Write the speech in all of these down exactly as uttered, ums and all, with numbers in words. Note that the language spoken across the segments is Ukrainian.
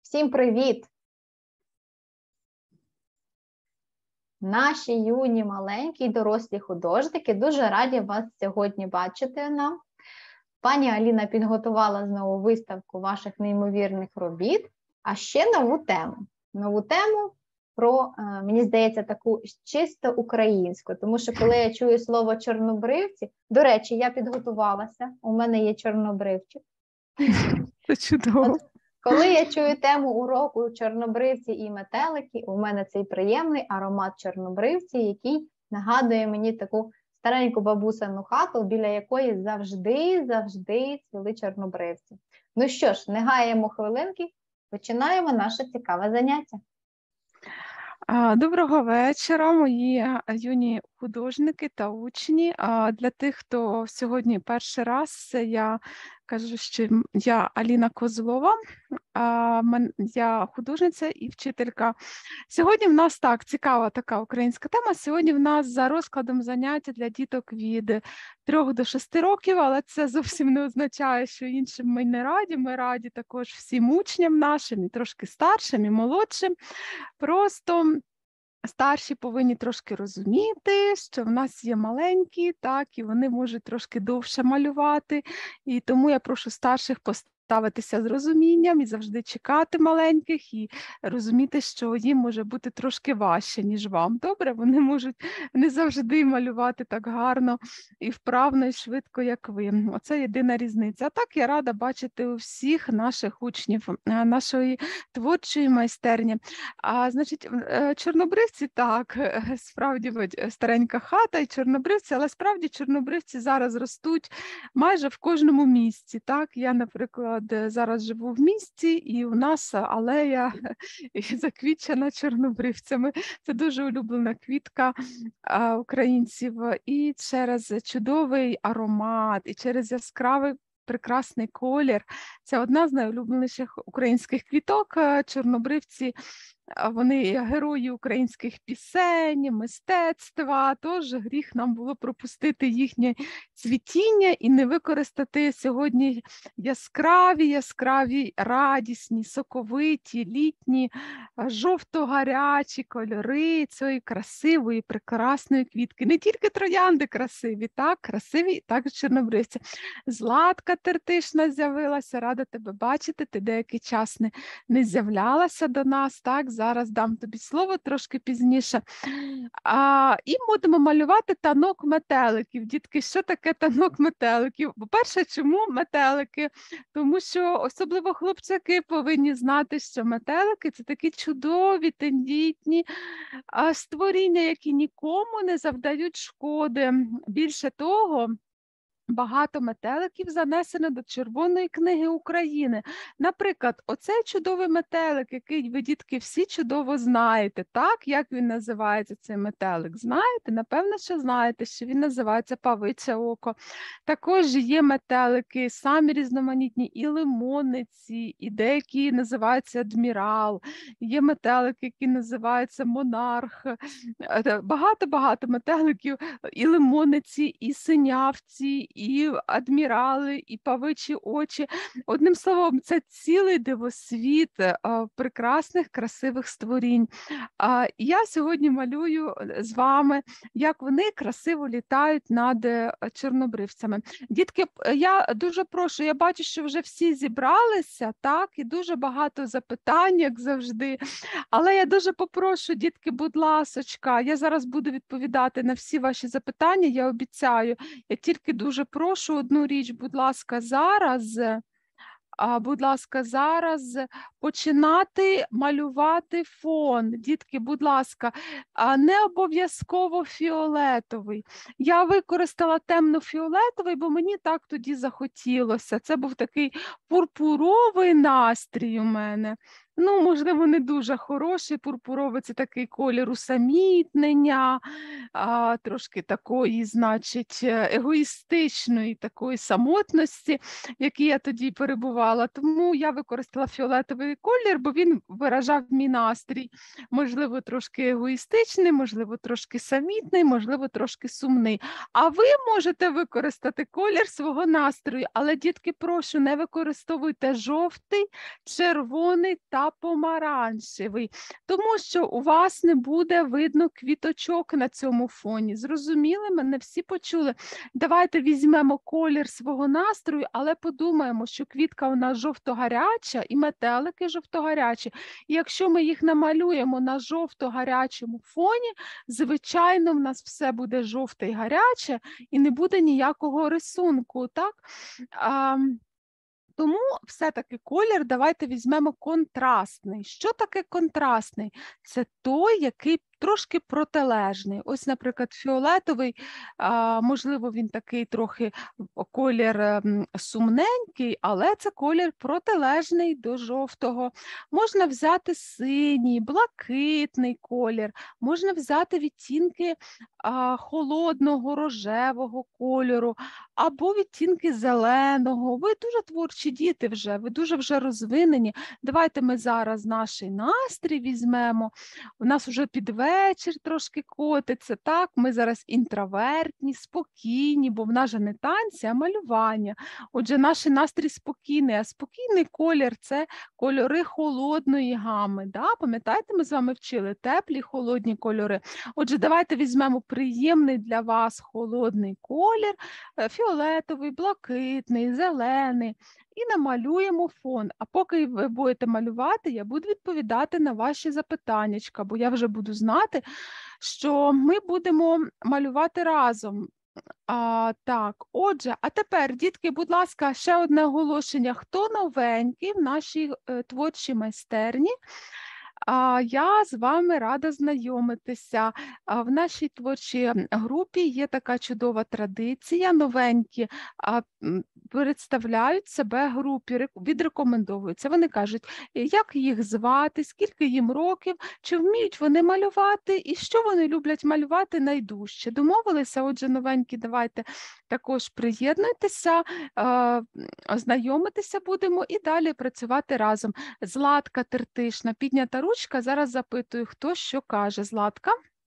Всім привіт! Наші юні, маленькі і дорослі художники дуже раді вас сьогодні бачити нам. Пані Аліна підготувала знову виставку ваших неймовірних робіт, а ще нову тему. Нову тему про, мені здається, таку чисто українську, тому що коли я чую слово чорнобривці, до речі, я підготувалася, у мене є чорнобривчик. Це чудово. От, коли я чую тему уроку чорнобривці і метелики, у мене цей приємний аромат чорнобривці, який нагадує мені таку стареньку бабусину хату, біля якої завжди-завжди цвіли чорнобривці. Ну що ж, не гаємо хвилинки, починаємо наше цікаве заняття. Доброго вечора, мої юні художники та учні. Для тих, хто сьогодні перший раз, я кажу, що я Аліна Козлова, я художниця і вчителька. Сьогодні в нас так, цікава така українська тема. Сьогодні в нас за розкладом заняття для діток від трьох до шести років, але це зовсім не означає, що іншим ми не раді. Ми раді також всім учням нашим, і трошки старшим, і молодшим. Просто старші повинні трошки розуміти, що в нас є маленькі, так, і вони можуть трошки довше малювати. І тому я прошу старших поставитися з розумінням і завжди чекати маленьких, і розуміти, що їм може бути трошки важче, ніж вам. Добре? Вони можуть не завжди малювати так гарно і вправно, і швидко, як ви. Оце єдина різниця. А так я рада бачити у всіх наших учнів нашої творчої майстерні. А, значить, чорнобривці, так, справді старенька хата і чорнобривці, але справді чорнобривці зараз ростуть майже в кожному місці. Так, я, наприклад, зараз живу в місті, і у нас алея заквітчена чорнобривцями. Це дуже улюблена квітка а, українців. І через чудовий аромат, і через яскравий прекрасний колір. Це одна з найулюбленіших українських квіток. Чорнобривці, вони герої українських пісень, мистецтва, тож гріх нам було пропустити їхнє цвітіння і не використати сьогодні яскраві, яскраві, радісні, соковиті, літні, жовто-гарячі кольори цієї красивої, прекрасної квітки. Не тільки троянди красиві, так, красиві, також чорнобривці. Златка Тертишна з'явилася, рада тебе бачити, ти деякий час не, не з'являлася до нас, так, зараз дам тобі слово трошки пізніше. А, і будемо малювати танок метеликів. Дітки, що таке танок метеликів? По-перше, чому метелики? Тому що особливо хлопчаки повинні знати, що метелики – це такі чудові, тендітні а, створіння, які нікому не завдають шкоди. Більше того, багато метеликів занесено до Червоної книги України. Наприклад, оцей чудовий метелик, який ви, дітки, всі чудово знаєте, так? Як він називається, цей метелик? Знаєте? Напевно, що знаєте, що він називається павиче око. Також є метелики, самі різноманітні, і лимонниці, і деякі називаються адмірал, є метелики, які називаються монарх. Багато-багато метеликів, і лимонниці, і синявці, і адмірали, і павичі очі. Одним словом, це цілий дивосвіт а, прекрасних, красивих створінь. А, я сьогодні малюю з вами, як вони красиво літають над чорнобривцями. Дітки, я дуже прошу, я бачу, що вже всі зібралися, так, і дуже багато запитань, як завжди. Але я дуже попрошу, дітки, будь ласочка, я зараз буду відповідати на всі ваші запитання, я обіцяю. Я тільки дуже прошу одну річ, будь ласка, зараз, а, будь ласка, зараз починати малювати фон. Дітки, будь ласка, а не обов'язково фіолетовий. Я використала темно-фіолетовий, бо мені так тоді захотілося. Це був такий пурпуровий настрій у мене. Ну, можливо, не дуже хороший. Пурпуровий – це такий колір усамітнення, а, трошки такої, значить, егоїстичної такої самотності, в якій я тоді перебувала. Тому я використала фіолетовий колір, бо він виражав мій настрій. Можливо, трошки егоїстичний, можливо, трошки самітний, можливо, трошки сумний. А ви можете використати колір свого настрою, але, дітки, прошу, не використовуйте жовтий, червоний та а помаранчевий, тому що у вас не буде видно квіточок на цьому фоні. Зрозуміли мене? Всі почули? Давайте візьмемо колір свого настрою, але подумаємо, що квітка у нас жовто-гаряча і метелики жовто-гарячі. І якщо ми їх намалюємо на жовто-гарячому фоні, звичайно, в нас все буде жовте і гаряче, і не буде ніякого рисунку, так? А, тому все-таки колір давайте візьмемо контрастний. Що таке контрастний? Це той, який трошки протилежний. Ось, наприклад, фіолетовий, а, можливо, він такий трохи колір м, сумненький, але це колір протилежний до жовтого. Можна взяти синій, блакитний колір, можна взяти відтінки а, холодного, рожевого кольору, або відтінки зеленого. Ви дуже творчі діти вже, ви дуже вже розвинені. Давайте ми зараз наш настрій візьмемо. У нас вже під вечір трошки котиться, так? Ми зараз інтровертні, спокійні, бо в нас же не танці, а малювання. Отже, наш настрій спокійний, а спокійний колір – це кольори холодної гами. Да? Пам'ятаєте, ми з вами вчили теплі, холодні кольори. Отже, давайте візьмемо приємний для вас холодний колір, фіолетовий, блакитний, зелений, і намалюємо фон. А поки ви будете малювати, я буду відповідати на ваші запитаннячка, бо я вже буду знати, що ми будемо малювати разом. А, так, отже, а тепер, дітки, будь ласка, ще одне оголошення. Хто новенький в нашій е, творчій майстерні? А, Я з вами рада знайомитися. А, В нашій творчій групі є така чудова традиція. Новенькі а, м, представляють себе групі, рек- відрекомендовуються. Вони кажуть, як їх звати, скільки їм років, чи вміють вони малювати і що вони люблять малювати найдужче. Домовилися? Отже, новенькі, давайте також приєднуйтеся, е, знайомитися будемо і далі працювати разом. Златка Тертишна, піднята ручка, зараз запитую, хто що каже. Златка?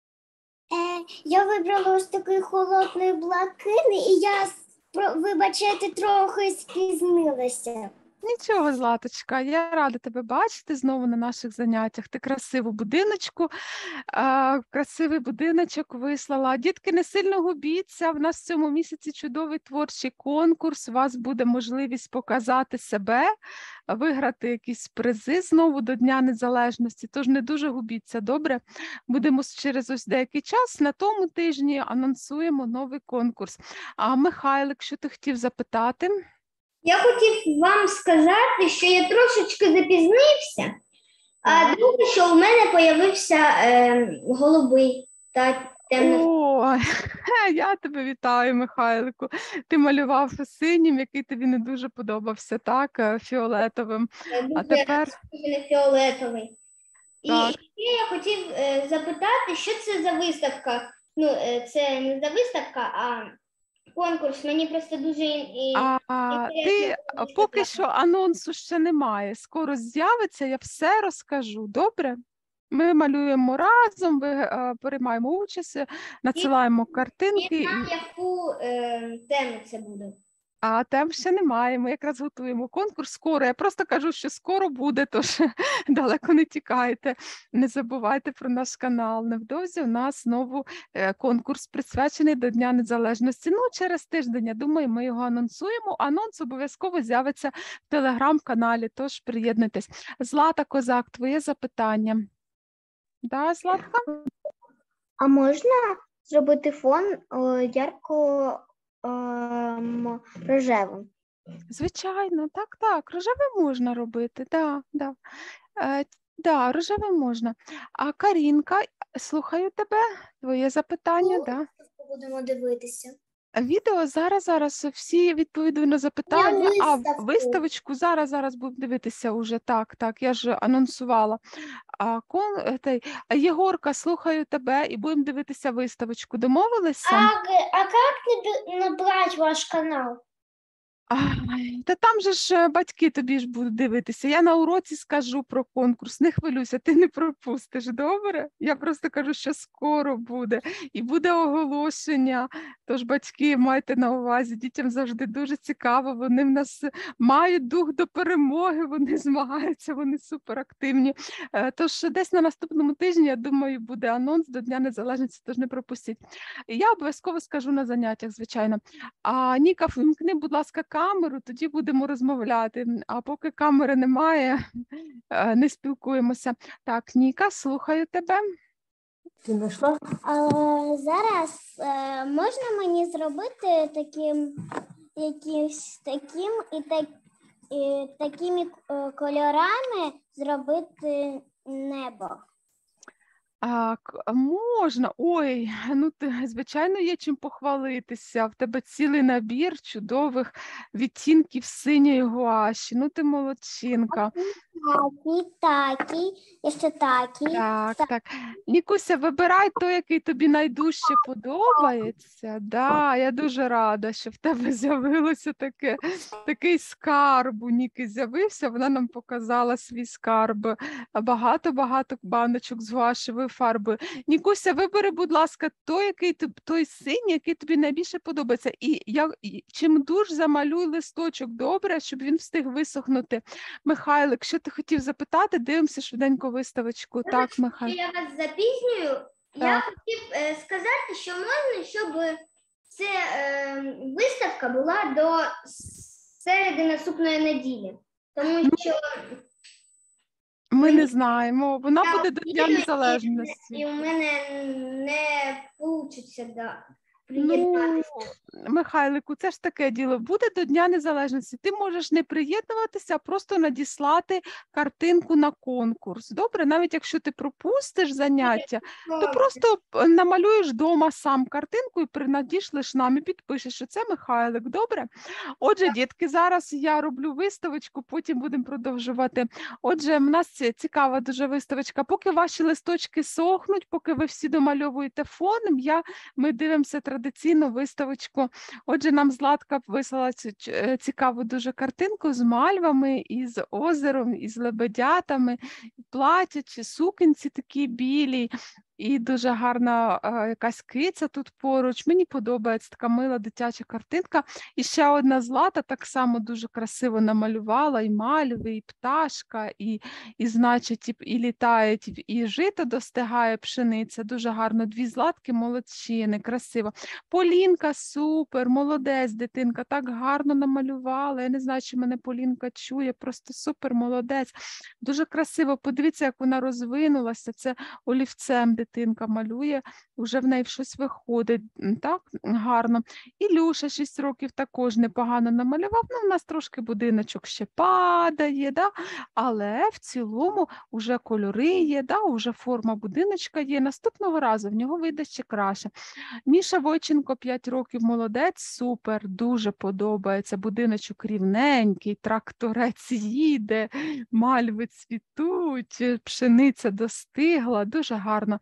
Е, я вибрала ось такий холодний блакитний, і я, про- вибачайте, трохи спізнилася. Нічого, Златочка, я рада тебе бачити знову на наших заняттях. Ти красиву будиночку, а, красивий будиночок вислала. Дітки, не сильно губіться, в нас в цьому місяці чудовий творчий конкурс, у вас буде можливість показати себе, виграти якісь призи знову до Дня Незалежності, тож не дуже губіться, добре? Будемо через ось деякий час, на тому тижні анонсуємо новий конкурс. А Михайлик, що ти хотів запитати? Я хотів вам сказати, що я трошечки запізнився, а Так. друге, що у мене появився е, голубий та темний. Ой, я тебе вітаю, Михайлику. Ти малював синім, який тобі не дуже подобався, так, е, фіолетовим. А тепер Дуже фіолетовий. І Так. ще я хотів е, запитати, що це за виставка? Ну, е, це не за виставка, а конкурс. Мені просто дуже і- а, інтересно, ти тому що поки так. що анонсу ще немає. Скоро з'явиться, я все розкажу. Добре? Ми малюємо разом, ви е, приймаємо участь, надсилаємо картинки. І І... знаю, яку е, тему це буде. А тем ще немає, ми якраз готуємо конкурс скоро. Я просто кажу, що скоро буде, тож далеко не тікайте. Не забувайте про наш канал. Невдовзі у нас знову е, конкурс присвячений до Дня Незалежності. Ну, через тиждень, я думаю, ми його анонсуємо. Анонс обов'язково з'явиться в телеграм-каналі, тож приєднуйтесь. Злата Козак, твоє запитання. Да, Златка? А можна зробити фон о, ярко ем, рожевим? Звичайно, так, так, рожеве можна робити, да, да. Е, да, рожеве можна. А Карінка, слухаю тебе, твоє запитання, Ну, да. Будемо дивитися. Відео зараз, зараз всі відповідаю на запитання, а в- виставку. виставочку зараз, зараз будемо дивитися уже, так, так, я ж анонсувала. А, кон, е, той, а, Єгорка, слухаю тебе і будемо дивитися виставочку. Домовилися? А, г- а как наб- набрать ваш канал? Ай, та там же ж е, батьки тобі ж будуть дивитися. Я на уроці скажу про конкурс, не хвилюйся, ти не пропустиш, добре? Я просто кажу, що скоро буде, і буде оголошення. Тож, батьки, майте на увазі, дітям завжди дуже цікаво, вони в нас мають дух до перемоги, вони змагаються, вони суперактивні. Е, Тож десь на наступному тижні, я думаю, буде анонс до Дня Незалежності, тож не пропустіть. Я обов'язково скажу на заняттях, звичайно. А Ніка, вимкни, будь ласка, камеру, тоді будемо розмовляти. А поки камери немає, е, не спілкуємося. Так, Ніка, слухаю тебе. Ти знайшла? А, зараз е, можна мені зробити таким якимсь таким і, так, і такими е, кольорами зробити небо? А, к- можна. Ой, ну ти, звичайно, є чим похвалитися. В тебе цілий набір чудових відтінків синьої гуаші. Ну ти молодчинка. Такий, такий, і ще такий. Так, так. Нікуся, вибирай той, який тобі найдужче подобається. Да, я дуже рада, що в тебе з'явилося таке, такий скарб у Ніки з'явився. Вона нам показала свій скарб. Багато-багато баночок з гуашевою фарбою. Нікуся, вибери, будь ласка, той, який ти- той синій, який тобі найбільше подобається. І я і чим дуж замалюй листочок добре, щоб він встиг висохнути. Михайлик, що ти хотів запитати? Дивимося швиденько виставочку. Так, Що Михайло. я вас запізнюю. Я Так. хотів е, сказати, що можна, щоб ця е, виставка була до середи наступної неділі. Тому що Ми Мені- не знаємо. Вона я буде до Дня вірю, і- Незалежності. І у мене не вийде да, Ну, приєднатися. Михайлику, це ж таке діло. Буде до Дня Незалежності. Ти можеш не приєднуватися, а просто надіслати картинку на конкурс. Добре, навіть якщо ти пропустиш заняття, то просто п- намалюєш вдома сам картинку і при- надішлеш нам і підпишеш, що це Михайлик. Добре? Отже, дітки, зараз я роблю виставочку, потім будемо продовжувати. Отже, в нас ці- цікава дуже виставочка. Поки ваші листочки сохнуть, поки ви всі домальовуєте фоном, я, ми дивимося традиційну виставочку. Отже, нам Златка вислала цю ч- е, цікаву дуже картинку з мальвами, із озером, із лебедятами, платячі, сукенці такі білі. І дуже гарна е, якась киця тут поруч. Мені подобається така мила дитяча картинка. І ще одна Злата так само дуже красиво намалювала і мальви, і пташка, і, і значить, і, і літають, і жито достигає пшениця. Дуже гарно. Дві Златки молодчини, красиво. Полінка супер, молодець, дитинка, так гарно намалювала. Я не знаю, чи мене Полінка чує, просто супер молодець. Дуже красиво. Подивіться, як вона розвинулася. Це олівцем дитинка малює, вже в неї щось виходить, м, так, гарно. Ілюша шість років також непогано намалював, ну, в нас трошки будиночок ще падає, да? Але в цілому вже кольори є, да? Вже форма будиночка є, наступного разу в нього вийде ще краще. Міша Войченко, п'ять років, молодець, супер, дуже подобається, будиночок рівненький, тракторець їде, мальви цвітуть, пшениця достигла, дуже гарно.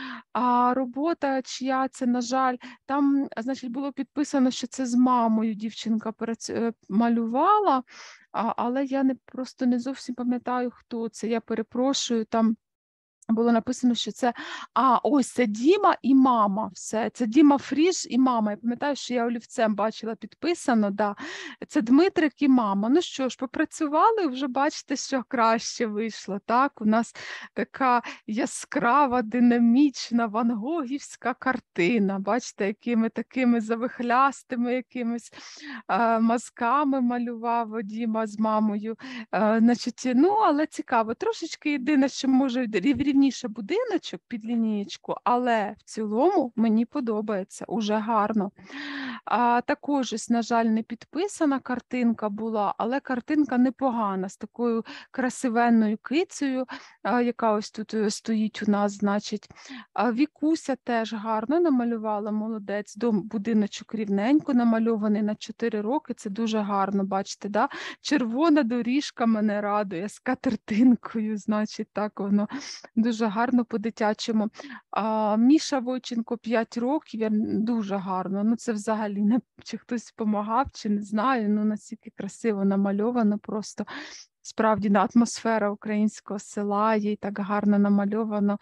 А робота чия це, на жаль, там, значить, було підписано, що це з мамою дівчинка прац- е, малювала, а, але я не, просто не зовсім пам'ятаю, хто це, я перепрошую, там було написано, що це, а, ось це Діма і мама, все, це Діма Фріж і мама. Я пам'ятаю, що я олівцем бачила підписано, да. Це Дмитрик і мама. Ну що ж, попрацювали, вже бачите, що краще вийшло, так? У нас така яскрава, динамічна, вангогівська картина, бачите, якими такими завихлястими якимись е, мазками малював Діма з мамою. Е, значить, ну, але цікаво, трошечки єдине, що може рів- рівніше будиночок під лінієчку, але в цілому мені подобається, уже гарно. А, також, ось, на жаль, не підписана картинка була, але картинка непогана, з такою красивенною кицею, а, яка ось тут е, стоїть у нас, значить. А, Вікуся теж гарно намалювала, молодець, дом, будиночок рівненько намальований на чотири роки, це дуже гарно, бачите, да? Червона доріжка мене радує з катертинкою, значить, так воно дуже гарно по-дитячому. А, Міша Войченко, п'ять років, я- дуже гарно, ну це взагалі Аліна, чи хтось допомагав, чи не знаю, ну настільки красиво намальовано просто. Справді, на атмосфера українського села, їй так гарно намальовано.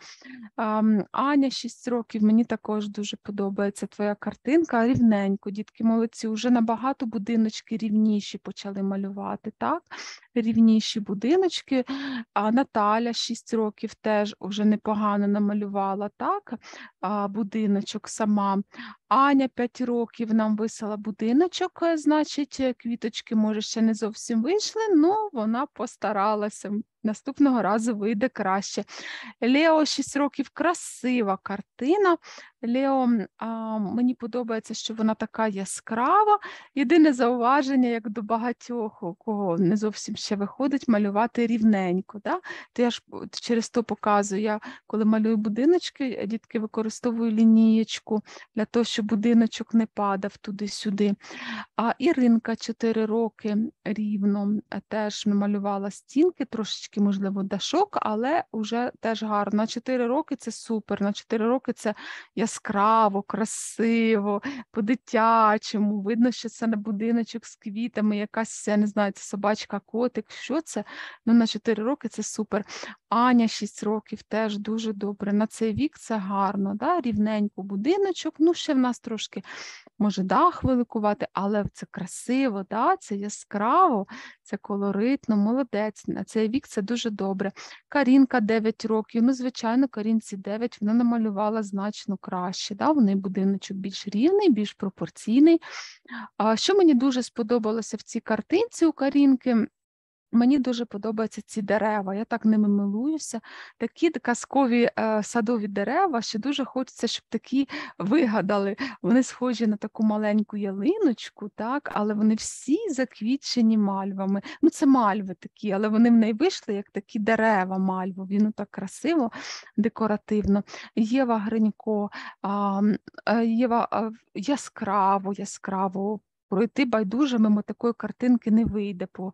Ам, Аня, шість років, мені також дуже подобається твоя картинка. Рівненько, дітки молодці, вже набагато будиночки рівніші почали малювати, так? Рівніші будиночки. А Наталя, шість років, теж вже непогано намалювала, так? А, будиночок сама. Аня, п'ять років, нам висила будиночок, значить, квіточки, може, ще не зовсім вийшли, але вона постаралася. Наступного разу вийде краще. Лео, шість років, красива картина. Лео, а, мені подобається, що вона така яскрава. Єдине зауваження, як до багатьох, у кого не зовсім ще виходить, малювати рівненько. Да? То я ж через то показую, я коли малюю будиночки, дітки, використовую лінієчку для того, щоб будиночок не падав туди-сюди. А Іринка, чотири роки, рівно, теж намалювала стінки, трошечки, можливо, дашок, але вже теж гарно. На чотири роки це супер, на чотири роки це яскраво, красиво, по-дитячому. Видно, що це не будиночок з квітами, якась, я не знаю, це собачка, котик, що це? Ну, на чотири роки це супер. Аня, шість років, теж дуже добре. На цей вік це гарно, да? Рівненько будиночок. Ну, ще в нас трошки, може, дах великувати, але це красиво, да? Це яскраво, це колоритно, молодець. На цей вік це дуже добре. Карінка, дев'ять років. Ну, звичайно, Карінці дев'ять, вона намалювала значно краще. Да? В неї будиночок більш рівний, більш пропорційний. А що мені дуже сподобалося в цій картинці у Карінки? Мені дуже подобаються ці дерева, я так ними милуюся. Такі казкові е, садові дерева, що дуже хочеться, щоб такі вигадали. Вони схожі на таку маленьку ялиночку, так, але вони всі заквітчені мальвами. Ну, це мальви такі, але вони в неї вийшли, як такі дерева мальвові. Ну, так красиво, декоративно. Єва Гринько, а, Єва а, яскраво, яскраво. Пройти байдуже мимо такої картинки не вийде, по.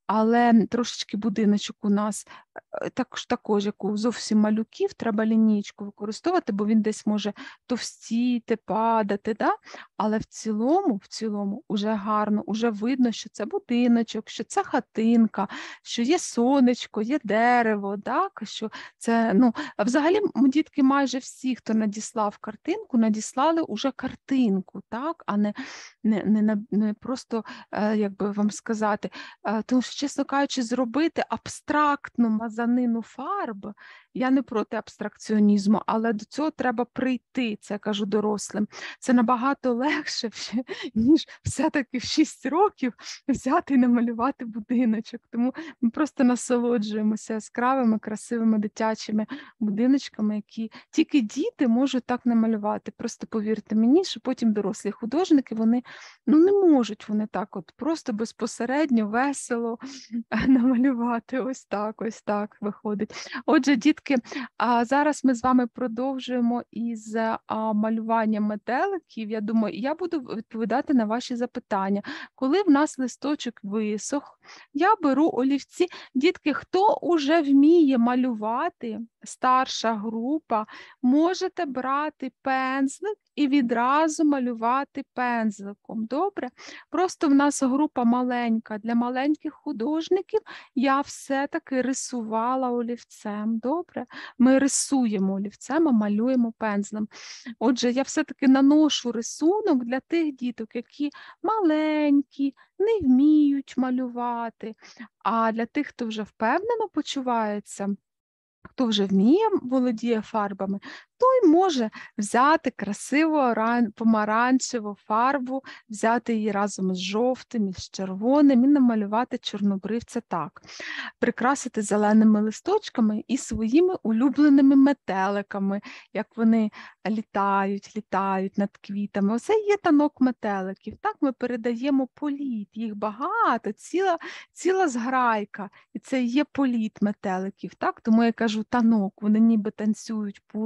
Але трошечки будиночок у нас також, також як у зовсім малюків, треба лінійку використовувати, бо він десь може товстіти, падати, да? Але в цілому, в цілому, уже гарно, уже видно, що це будиночок, що це хатинка, що є сонечко, є дерево, так? Що це, ну, а взагалі, дітки, майже всі, хто надіслав картинку, надіслали уже картинку, так? А не, не, не, не просто, як би вам сказати, тому що, чесно кажучи, зробити абстрактну мазанину фарб, я не проти абстракціонізму, але до цього треба прийти, це я кажу дорослим. Це набагато легше, ніж все-таки в шість років взяти і намалювати будиночок. Тому ми просто насолоджуємося яскравими, красивими дитячими будиночками, які тільки діти можуть так намалювати. Просто повірте мені, що потім дорослі художники, вони, ну, не можуть вони так от просто безпосередньо, весело намалювати. Ось так, ось так виходить. Отже, дітки, а зараз ми з вами продовжуємо із а, малюванням метеликів. Я думаю, я буду відповідати на ваші запитання. Коли в нас листочок висох, я беру олівці. Дітки, хто уже вміє малювати, старша група, можете брати пензлик і відразу малювати пензликом. Добре? Просто в нас група маленька. Для маленьких художників я все-таки рисувала олівцем. Добре? Ми рисуємо олівцем, а малюємо пензлем. Отже, я все-таки наношу рисунок для тих діток, які маленькі, не вміють малювати. А для тих, хто вже впевнено почувається, хто вже вміє, володіє фарбами, той може взяти красиву помаранчеву фарбу, взяти її разом з жовтим і з червоним і намалювати чорнобривця так. Прикрасити зеленими листочками і своїми улюбленими метеликами, як вони літають, літають над квітами. Оце є танок метеликів. Так ми передаємо політ, їх багато, ціла, ціла зграйка. І це є політ метеликів. Так? Тому я кажу танок, вони ніби танцюють, пурхають.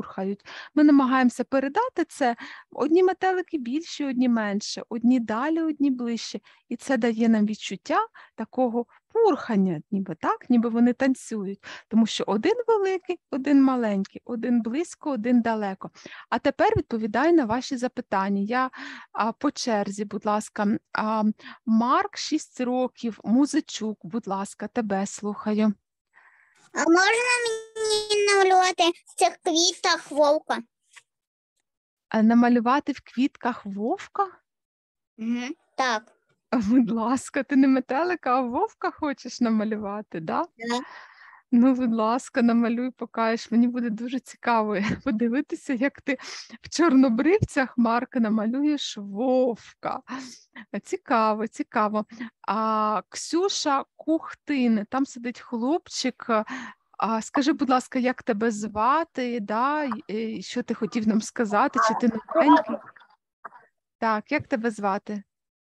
танцюють. Ми намагаємося передати це. Одні метелики більші, одні менше, одні далі, одні ближче. І це дає нам відчуття такого пурхання, ніби так, ніби вони танцюють. Тому що один великий, один маленький, один близько, один далеко. А тепер відповідаю на ваші запитання. Я а, по черзі, будь ласка, а, Марк, шість років, Музичук, будь ласка, тебе слухаю. А можна мені намалювати в цих квітах вовка? А намалювати в квітках вовка? Угу. Так. Будь ласка, ти не метелика, а вовка хочеш намалювати, да? Да. Ну, будь ласка, намалюй, покажеш. Мені буде дуже цікаво подивитися, як ти в чорнобривцях, Марк, намалюєш вовка. Цікаво, цікаво. А Ксюша Кухтин, там сидить хлопчик. А скажи, будь ласка, як тебе звати, да? І що ти хотів нам сказати, чи ти новенький? Так, як тебе звати?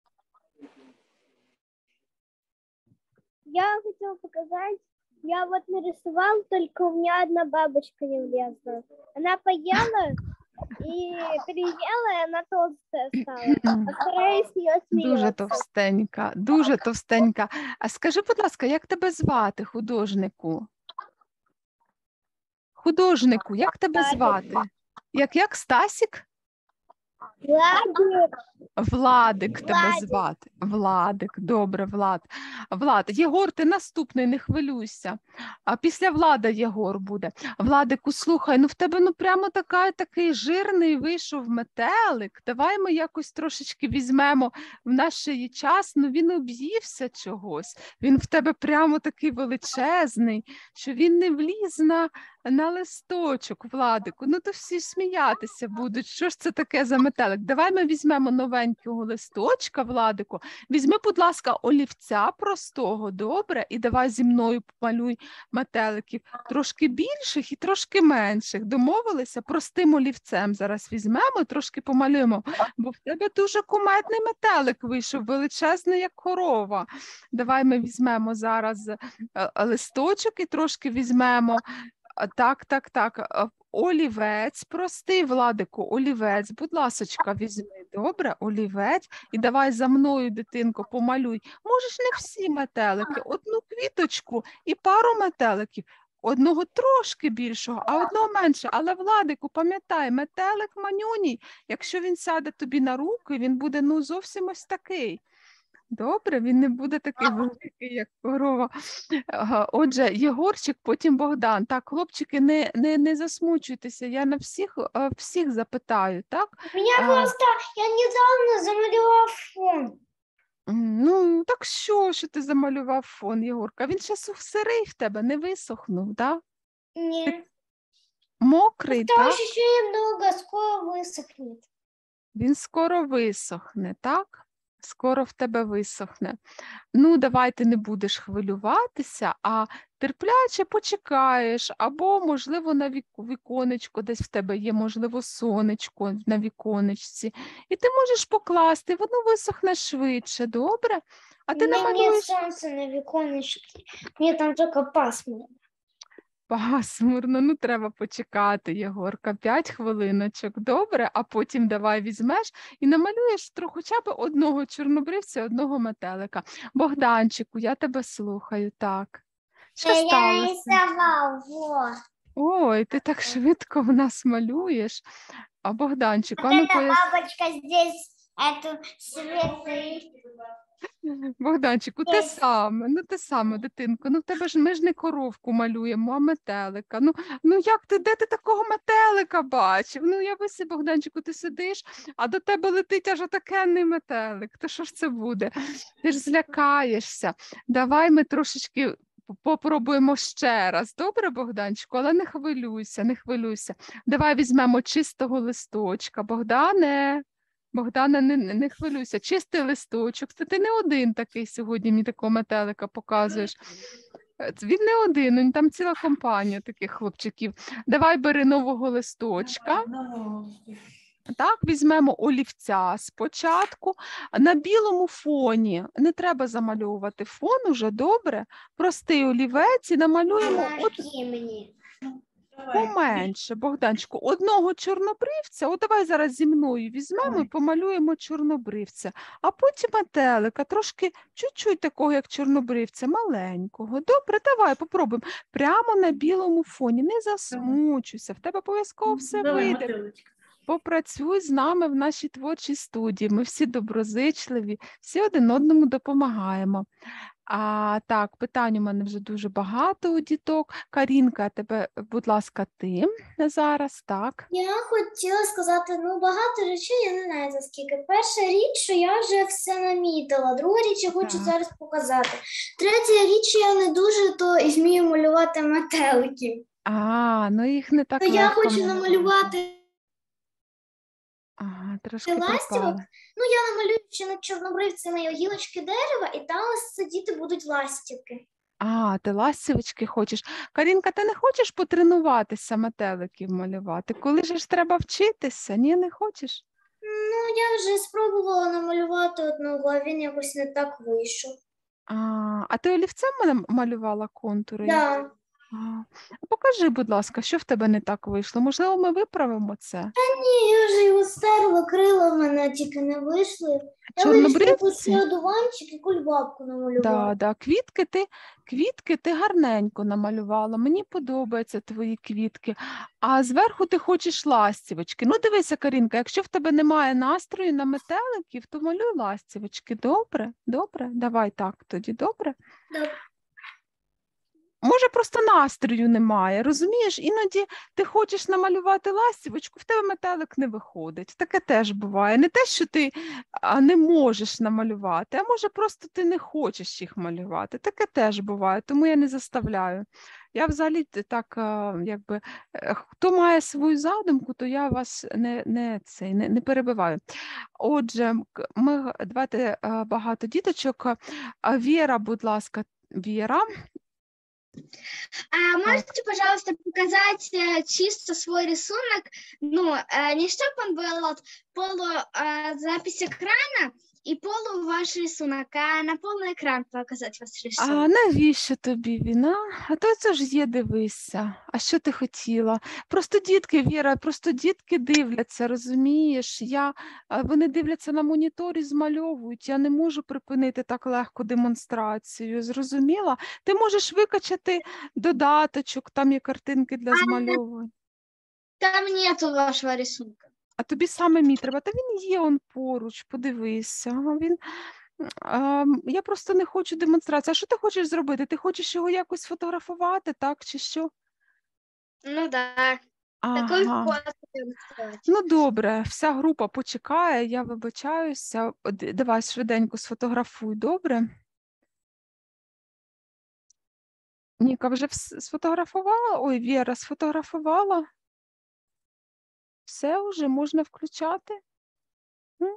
Я хотела показать, я вот нарисовал, только у меня одна бабочка не влезла. Она поела и переела, и она толстая стала. А вторая с нее Дуже смеется. товстенька, дуже товстенька. А скажи, будь ласка, як тебе звати, художнику? Художнику, як тебе звати? Як, як, Стасік? Владик, Владик тебе Владик. звати. Владик, добре, Влад. Влад, Єгор, ти наступний, не хвилюйся. А після Влада Єгор буде. Владику, слухай, ну в тебе ну прямо така, такий жирний вийшов метелик. Давай ми якось трошечки візьмемо, в нас ще є час, ну він об'ївся чогось. Він в тебе прямо такий величезний, що він не вліз на, на листочок, Владику. Ну то всі сміятися будуть. Що ж це таке за метелик? Давай ми візьмемо новенького листочка, Владику. Візьми, будь ласка, олівця простого, добре? І давай зі мною помалюй метеликів. Трошки більших і трошки менших. Домовилися? Простим олівцем зараз візьмемо, трошки помалюємо. Бо в тебе дуже кумедний метелик вийшов, величезний, як корова. Давай ми візьмемо зараз е, е, листочок і трошки візьмемо. А, Так, так, так. а, Олівець простий, Владику, олівець, будь ласочка, візьми, добре, олівець, і давай за мною, дитинко, помалюй. Можеш не всі метелики, одну квіточку і пару метеликів. Одного трошки більшого, а одного менше. Але, Владику, пам'ятай, метелик манюній, якщо він сяде тобі на руки, він буде ну зовсім ось такий. Добре, він не буде такий великий, як корова. Ага, отже, Єгорчик, потім Богдан. Так, хлопчики, не, не, не засмучуйтеся, я на всіх, е, всіх запитаю, так? У меня А, просто, я недавно замалевала фон. м, Ну, так що, що ти замалював фон, Єгорка? Він ще сух- сирий в тебе, не висохнув, так? Нет. Мокрий, так? Осталось еще немного, скоро высохнет. Він скоро висохне, так? Скоро в тебе висохне. Ну, давай ти не будеш хвилюватися, а терпляче почекаєш, або, можливо, на вік- віконечко десь в тебе є, можливо, сонечко на віконечці. І ти можеш покласти, воно висохне швидше, добре? А ти У меня нет намалюєш солнца на виконечке. Мне там только пасмурно. пасмурно, ну треба почекати, Єгорка, п'ять хвилиночок, добре? А потім давай візьмеш і намалюєш трохи хоча б одного чорнобривця, одного метелика. Богданчику, я тебе слухаю, так. Що я сталося? нарисовал, вот. Ой, ти так швидко в нас малюєш. А Богданчику, а ну Эта пояс... бабочка здесь, это цветы. Богданчику, те Ось. саме, ну те саме, дитинко, ну в тебе ж ми ж не коровку малюємо, а метелика. Ну, ну як ти, де ти такого метелика бачив? Ну я висі, Богданчику, ти сидиш, а до тебе летить аж отакенний метелик. То що ж це буде? Ти ж злякаєшся. Давай ми трошечки попробуємо ще раз. Добре, Богданчику, але не хвилюйся, не хвилюйся. Давай візьмемо чистого листочка. Богдане. Богдана, не, не не хвилюйся, чистий листочок. Це ти не один такий сьогодні мені такого метелика показуєш. Е, Він не один, він там ціла компанія таких хлопчиків. Давай бери нового листочка. Так, візьмемо олівця спочатку. На білому фоні не треба замальовувати фон уже, добре. Простий олівець і намалюємо от Помоги мне. поменше, Богданчику, одного чорнобривця, от давай зараз зі мною візьмемо і помалюємо чорнобривця, а потім метелика, трошки чуть-чуть такого, як чорнобривця, маленького. Добре, давай попробуємо. Прямо на білому фоні, не засмучуйся, в тебе обов'язково все вийде. Попрацюй з нами в нашій творчій студії. Ми всі доброзичливі, всі один одному допомагаємо. А так, питань у мене вже дуже багато у діток. Карінка, тебе, будь ласка, ти зараз, так? Я хотіла сказати, ну, багато речей, я не знаю за скільки. Перша річ, що я вже все намітила. Друга річ, я хочу Так. зараз показати. Третя річ, я не дуже то і вмію малювати метеликів. А, ну їх не так То я легко хочу малювати. намалювати Ага, трошки ластівок. припали. Ну, я намалюю ще над чорнобривцями гілочки дерева, і там ось сидіти будуть ластівки. А, ти ластівочки хочеш. Карінка, ти не хочеш потренуватися метеликів малювати? Коли ж треба вчитися? Ні, не хочеш? Ну, я вже спробувала намалювати одного, а він якось не так вийшов. А, а ти олівцем мене малювала контури? Да. А, покажи, будь ласка, що в тебе не так вийшло? Можливо, ми виправимо це? Ні, я вже його стерла, крила в мене тільки не вийшли. Я вирішила Чорнобривці? одуванчик і кульбабку намалювала. Да, да. Квітки ти, квітки ти гарненько намалювала. Мені подобаються твої квітки. А зверху ти хочеш ластівочки. Ну, дивися, Карінка, якщо в тебе немає настрою на метеликів, то малюй ластівочки. Добре? Добре? Давай так тоді, добре? Добре. Може, просто настрою немає, розумієш? Іноді ти хочеш намалювати ластівочку, в тебе метелик не виходить. Таке теж буває. Не те, що ти а, не можеш намалювати, а може просто ти не хочеш їх малювати. Таке теж буває, тому я не заставляю. Я взагалі т- так, а, якби, е, хто має свою задумку, то я вас не, не, цей, не, не перебиваю. Отже, к- ми, давайте а, багато діточок. А, Віра, будь ласка, Віра. А можете, пожалуйста, показать э, чисто свой рисунок, ну, э, не чтобы он был вот полу э, запись экрана и полу ваш рисунок, а на полный экран показать ваш А рисунок. навіщо тобі війна? А то це ж є, дивися. А що ти хотіла? Просто дітки, Віра, просто дітки дивляться, розумієш? Я, а, вони дивляться на монітор і змальовують. Я не можу припинити так легко демонстрацію, зрозуміла? Ти можеш викачати додаточок, там є картинки для змальовування. Там нету вашего рисунка. А тобі саме мій треба. Та він є он поруч, подивися. А Він... А, я просто не хочу демонстрації. А що ти хочеш зробити? Ти хочеш його якось фотографувати, так, чи що? Ну да, такой Ага. вход сделать. Ну, добре, вся група почекає, я вибачаюся. От, давай швиденько сфотографуй, добре? Ніка вже вс- сфотографувала? Ой, Віра, сфотографувала? Все вже, можна включати? М?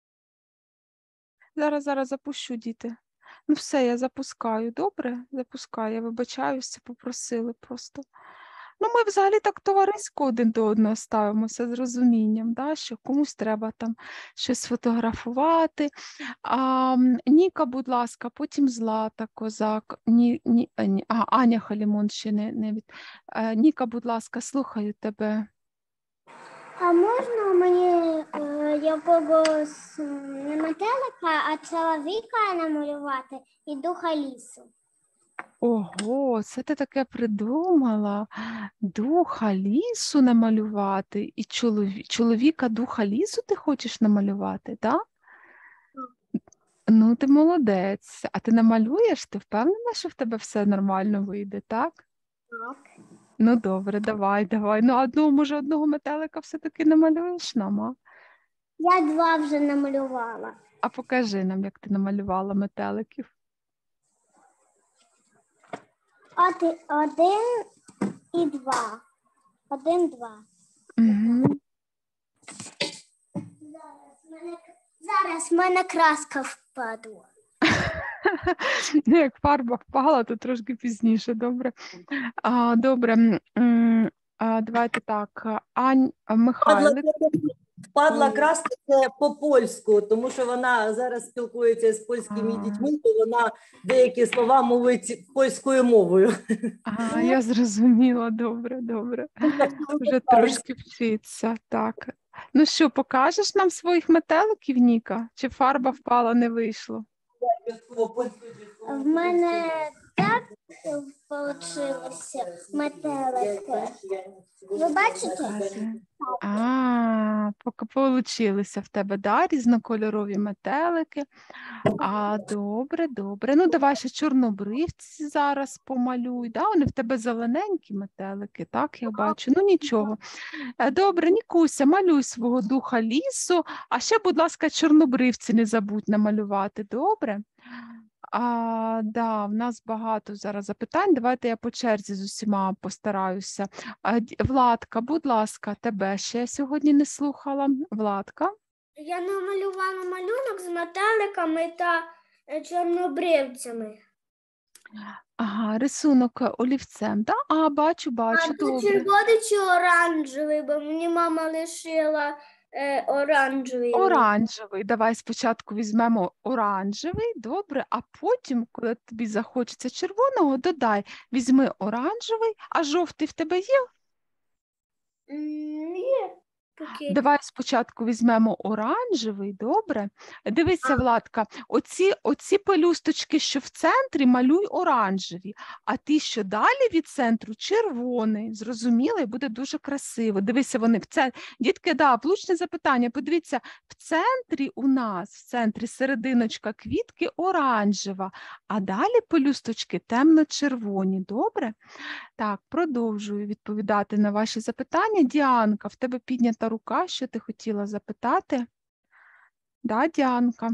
Зараз, зараз запущу, діти. Ну все, я запускаю, добре? Запускаю, я вибачаюся, попросили просто. Ну, ми взагалі так товарисько один до одного ставимося з розумінням, да, що комусь треба там щось фотографувати. А, м, Ніка, будь ласка, потім Злата Козак, Ні, ні, а, ні, а, Аня Халімон ще не, не від... Е, Ніка, будь ласка, слухаю тебе. А можна мені е, якогось м, не метелика, а чоловіка намалювати і духа лісу? Ого, це ти таке придумала. Духа лісу намалювати і чолові... чоловіка духа лісу ти хочеш намалювати, так? Ну, ти молодець. А ти намалюєш? Ти впевнена, що в тебе все нормально вийде, так? Так. Ну, добре, давай, давай. Ну, одного, може, одного метелика все-таки намалюєш нам, а? Я два вже намалювала. А покажи нам, як ти намалювала метеликів. От, один і два. Один, два. Угу. Зараз в мене, зараз в мене краска впадла. Ну, як фарба впала, то трошки пізніше, добре. А, добре, м, м, а, давайте так. Ань, а, Михайлик. Впадла красти це по-польську, тому що вона зараз спілкується з польськими А. дітьми, то вона деякі слова мовить польською мовою. А, я зрозуміла, добре, добре. Так що Вже вибачаюсь. трошки вчиться, так. Ну що, покажеш нам своїх метеликів, Ніка? Чи фарба впала, не вийшло? В мене так вийшло метелики. Ви бачите? А, поки получилися в тебе, да, різнокольорові метелики. А, добре, добре. Ну, давай ще чорнобривці зараз помалюй. Да? Вони в тебе зелененькі метелики, так, я бачу. Ну, нічого. Е, Добре, Нікуся, малюй свого духа лісу. А ще, будь ласка, чорнобривці не забудь намалювати, добре? А, да, в нас багато зараз запитань. Давайте я по черзі з усіма постараюся. А, Д- Владка, будь ласка, тебе ще я сьогодні не слухала. Владка. Я намалювала малюнок з метеликами та е, чорнобривцями. Ага, рисунок олівцем, да? А, бачу, бачу, А тут добре. червоний чи оранжевий, бо мені мама лишила е, оранжевий. Оранжевий. Давай спочатку візьмемо оранжевий, добре, а потім, коли тобі захочеться червоного, додай. Візьми оранжевий, а жовтий в тебе є? М, Є такі. Давай спочатку візьмемо оранжевий, добре? Дивися, Владка, оці, оці пелюсточки, що в центрі, малюй оранжеві, а ті, що далі від центру, червоний. Зрозуміло? І буде дуже красиво. Дивися, вони в центрі. Дітки, да, влучне запитання. Подивіться, в центрі у нас, в центрі серединочка квітки оранжева, а далі пелюсточки темно-червоні, добре? Так, продовжую відповідати на ваші запитання. Діанка, в тебе піднята рука, що ти хотіла запитати? Да, Діанка?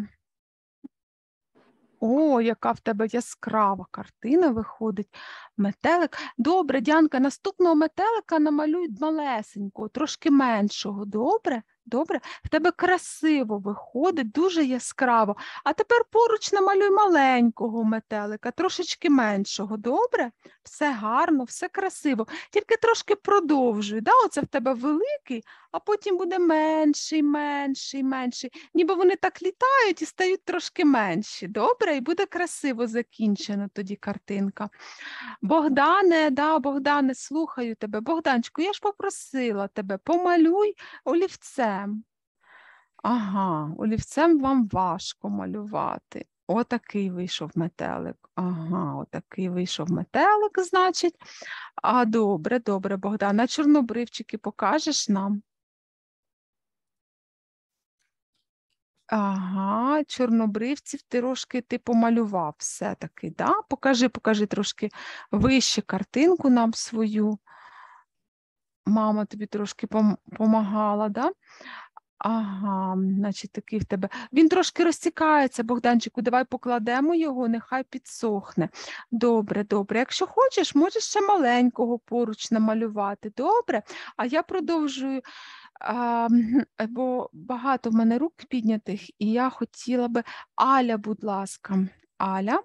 О, яка в тебе яскрава картина виходить. Метелик. Добре, Діанка, наступного метелика намалюй малесенького, трошки меншого. Добре? Добре? В тебе красиво виходить, дуже яскраво. А тепер поруч намалюй маленького метелика, трошечки меншого. Добре? Все гарно, все красиво. Тільки трошки продовжуй. Да? Оце в тебе великий, а потім буде менший, менший, менший. Ніби вони так літають і стають трошки менші. Добре? І буде красиво закінчено тоді картинка. Богдане, да, Богдане, слухаю тебе. Богданчику, я ж попросила тебе, помалюй олівцем. Ага, олівцем вам важко малювати. Отакий вийшов метелик. Ага, отакий вийшов метелик, значить. А добре, добре, Богдан, а чорнобривчики покажеш нам? Ага, чорнобривців трошки ти помалював все-таки, да? Покажи, покажи трошки вище картинку нам свою. Мама тобі трошки допомагала, да? Ага, значить такий в тебе. Він трошки розтікається, Богданчику, давай покладемо його, нехай підсохне. Добре, добре. Якщо хочеш, можеш ще маленького поруч намалювати. Добре? А я продовжую, а, бо багато в мене рук піднятих, і я хотіла би... Аля, будь ласка. Аля?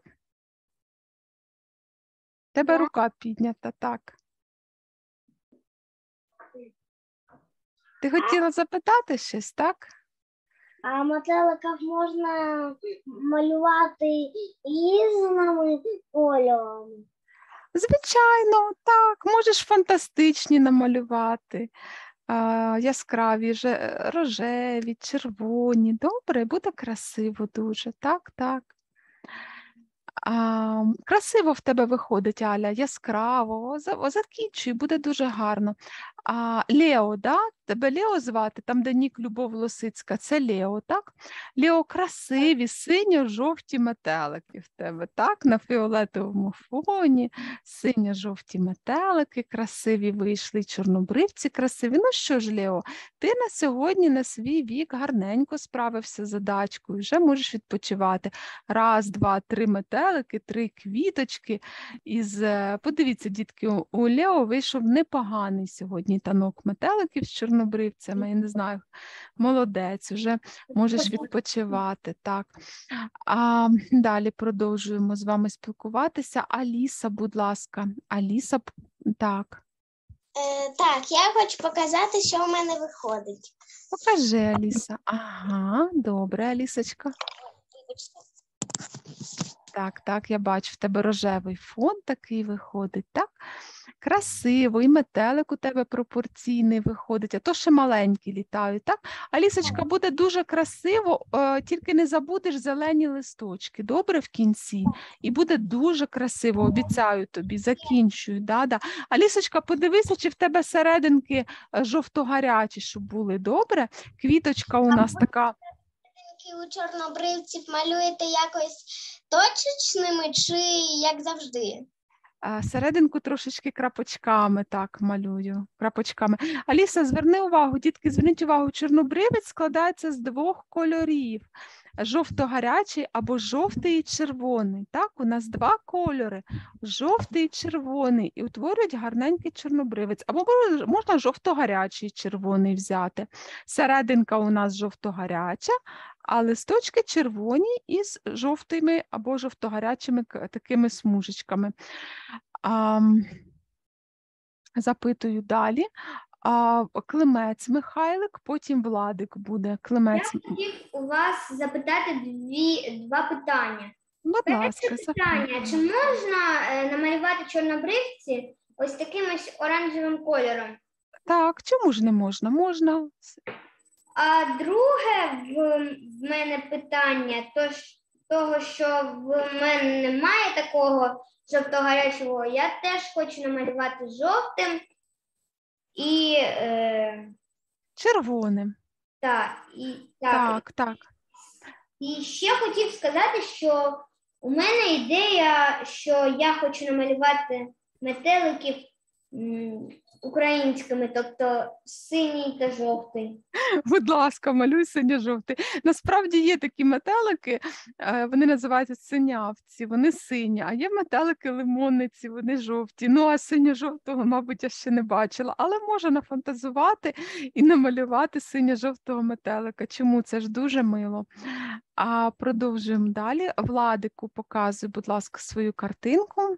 Тебе рука піднята, так. Ти хотіла запитати щось, так? А метеликах можна малювати різними кольорами. Звичайно, так, можеш фантастичні намалювати, а, яскраві, же- рожеві, червоні. Добре, буде красиво дуже, так, так. А, красиво в тебе виходить, Аля, яскраво, за- закінчуй, буде дуже гарно. А, Лео, да? Тебе Лео звати, там, де нік Любов Лосицька, це Лео, так? Лео, красиві, синьо-жовті метелики в тебе, так? На фіолетовому фоні, синьо-жовті метелики красиві вийшли, чорнобривці красиві. Ну що ж, Лео, ти на сьогодні на свій вік гарненько справився з задачкою, вже можеш відпочивати. Раз, два, три метелики, три квіточки. Із... е, Подивіться, дітки, у- у Лео вийшов непоганий сьогодні танок метеликів з чорнобривцями. Я не знаю, молодець, вже можеш відпочивати. Так. А, далі продовжуємо з вами спілкуватися. Аліса, будь ласка. Аліса, п- так. Так, я хочу показати, що в мене виходить. Покажи, Аліса. Ага, добре, Алісочка. Так, так, я бачу, в тебе рожевий фон такий виходить, так? Красиво, і метелик у тебе пропорційний виходить, а то ще маленькі літають, так? Алісочка, буде дуже красиво, е, тільки не забудеш зелені листочки, добре, в кінці? І буде дуже красиво, обіцяю тобі, закінчую, да-да. Алісочка, подивися, чи в тебе серединки е, жовто-гарячі, щоб були, добре? Квіточка у нас така. У чорнобривців малюєте якось точечними чи як завжди? А, серединку трошечки крапочками так малюю, крапочками. Аліса, зверни увагу, дітки, зверніть увагу, чорнобривець складається з двох кольорів. Жовто-гарячий або жовтий і червоний. Так, у нас два кольори, жовтий і червоний, і утворюють гарненький чорнобривець. Або можна жовто-гарячий і червоний взяти. Серединка у нас жовто-гаряча, а листочки червоні із жовтими або жовто-гарячими такими смужечками. А, запитую далі. А, Климець Михайлик, потім Владик буде. Климець. Я хотів у вас запитати дві, два питання. Будь Перше ласка, питання, чи можна е, намалювати чорнобривці ось таким ось оранжевим кольором? Так, чому ж не можна? Можна. А друге в, в мене питання, то, ж- того, що в мене немає такого жовто-гарячого, я теж хочу намалювати жовтим і, е, Червоним. та, і, так, Так, так. і ще хотів сказати, що у мене ідея, що я хочу намалювати метеликів м, українськими, тобто синій та жовтий. Будь ласка, малюй синьо-жовтий. Насправді є такі метелики, е, вони називаються синявці, вони сині, а є метелики лимонниці, вони жовті. Ну, а синьо-жовтого, мабуть, я ще не бачила, але можна нафантазувати і намалювати синьо-жовтого метелика. Чому? Це ж дуже мило. А продовжуємо далі. Владику, показуй, будь ласка, свою картинку.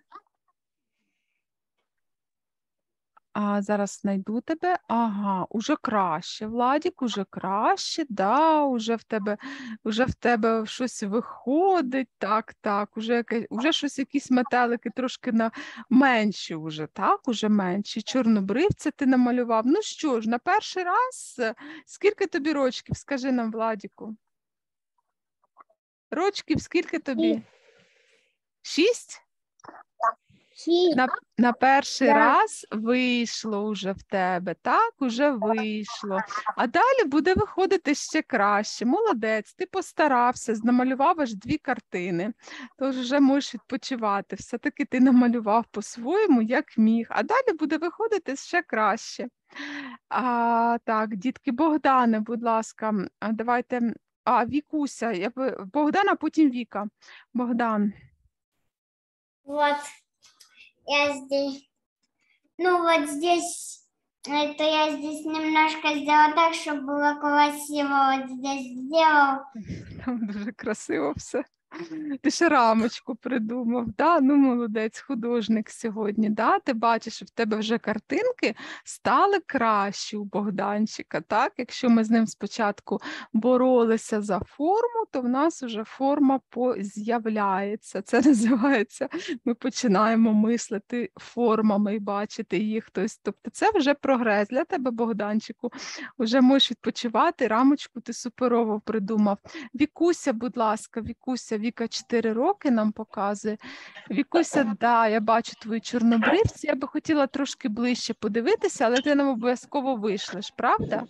А зараз знайду тебе. Ага, уже краще, Владік, уже краще, да, уже в тебе, уже в тебе щось виходить, так, так, уже, яке, уже щось, якісь метелики трошки на менші уже, так, уже менші. Чорнобривця ти намалював. Ну що ж, на перший раз, е, скільки тобі рочків, скажи нам, Владіку? Рочків скільки тобі? Шість? На, на перший Да. раз вийшло вже в тебе, так, уже вийшло. А далі буде виходити ще краще. Молодець, ти постарався, намалював аж дві картини, тож вже можеш відпочивати. Все-таки ти намалював по-своєму, як міг, а далі буде виходити ще краще. А, так, дітки, Богдане, будь ласка, а, давайте, а, Вікуся, я би, Богдан, а потім Віка. Богдан. Вот, я здесь, ну вот здесь, это я здесь немножко сделала так, чтобы было красиво, вот здесь сделал. Там дуже красиво все. Ти ще рамочку придумав, да? Ну, молодець, художник сьогодні, да? Ти бачиш, що в тебе вже картинки стали кращі у Богданчика, так? Якщо ми з ним спочатку боролися за форму, то в нас вже форма з'являється. Це називається, ми починаємо мислити формами і бачити їх. Тобто це вже прогрес для тебе, Богданчику. Вже можеш відпочивати, рамочку ти суперово придумав. Вікуся, будь ласка, Вікуся, Віка чотири роки нам показує. Вікуся, да, я бачу твої чорнобривці, я би хотіла трошки ближче подивитися, але ти нам обов'язково вийшлеш, правда?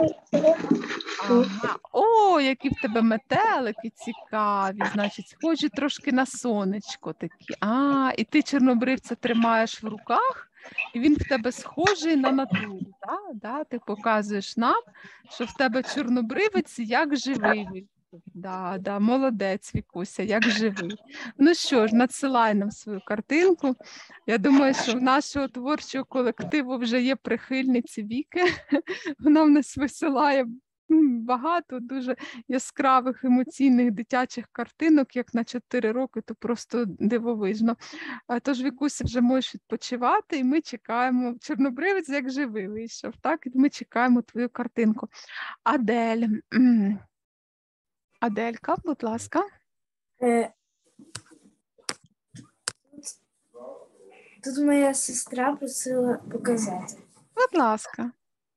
Ага. О, які в тебе метелики цікаві, значить, схожі трошки на сонечко такі. А, і ти чорнобривця тримаєш в руках, і він в тебе схожий на натуру, да? Да? Ти показуєш нам, що в тебе чорнобривець як живий. Да, да, молодець, Вікуся, як живий. Ну що ж, надсилай нам свою картинку. Я думаю, що в нашого творчого колективу вже є прихильниці Віки. Вона в нас висилає м, багато дуже яскравих емоційних дитячих картинок, як на чотири роки, то просто дивовижно. А, Тож, Вікуся, вже можеш відпочивати, і ми чекаємо. Чорнобривець як живий вийшов, так? І ми чекаємо твою картинку. Адель. м. Аделька, будь ласка. Е, Тут моя сестра просила показати. Будь ласка.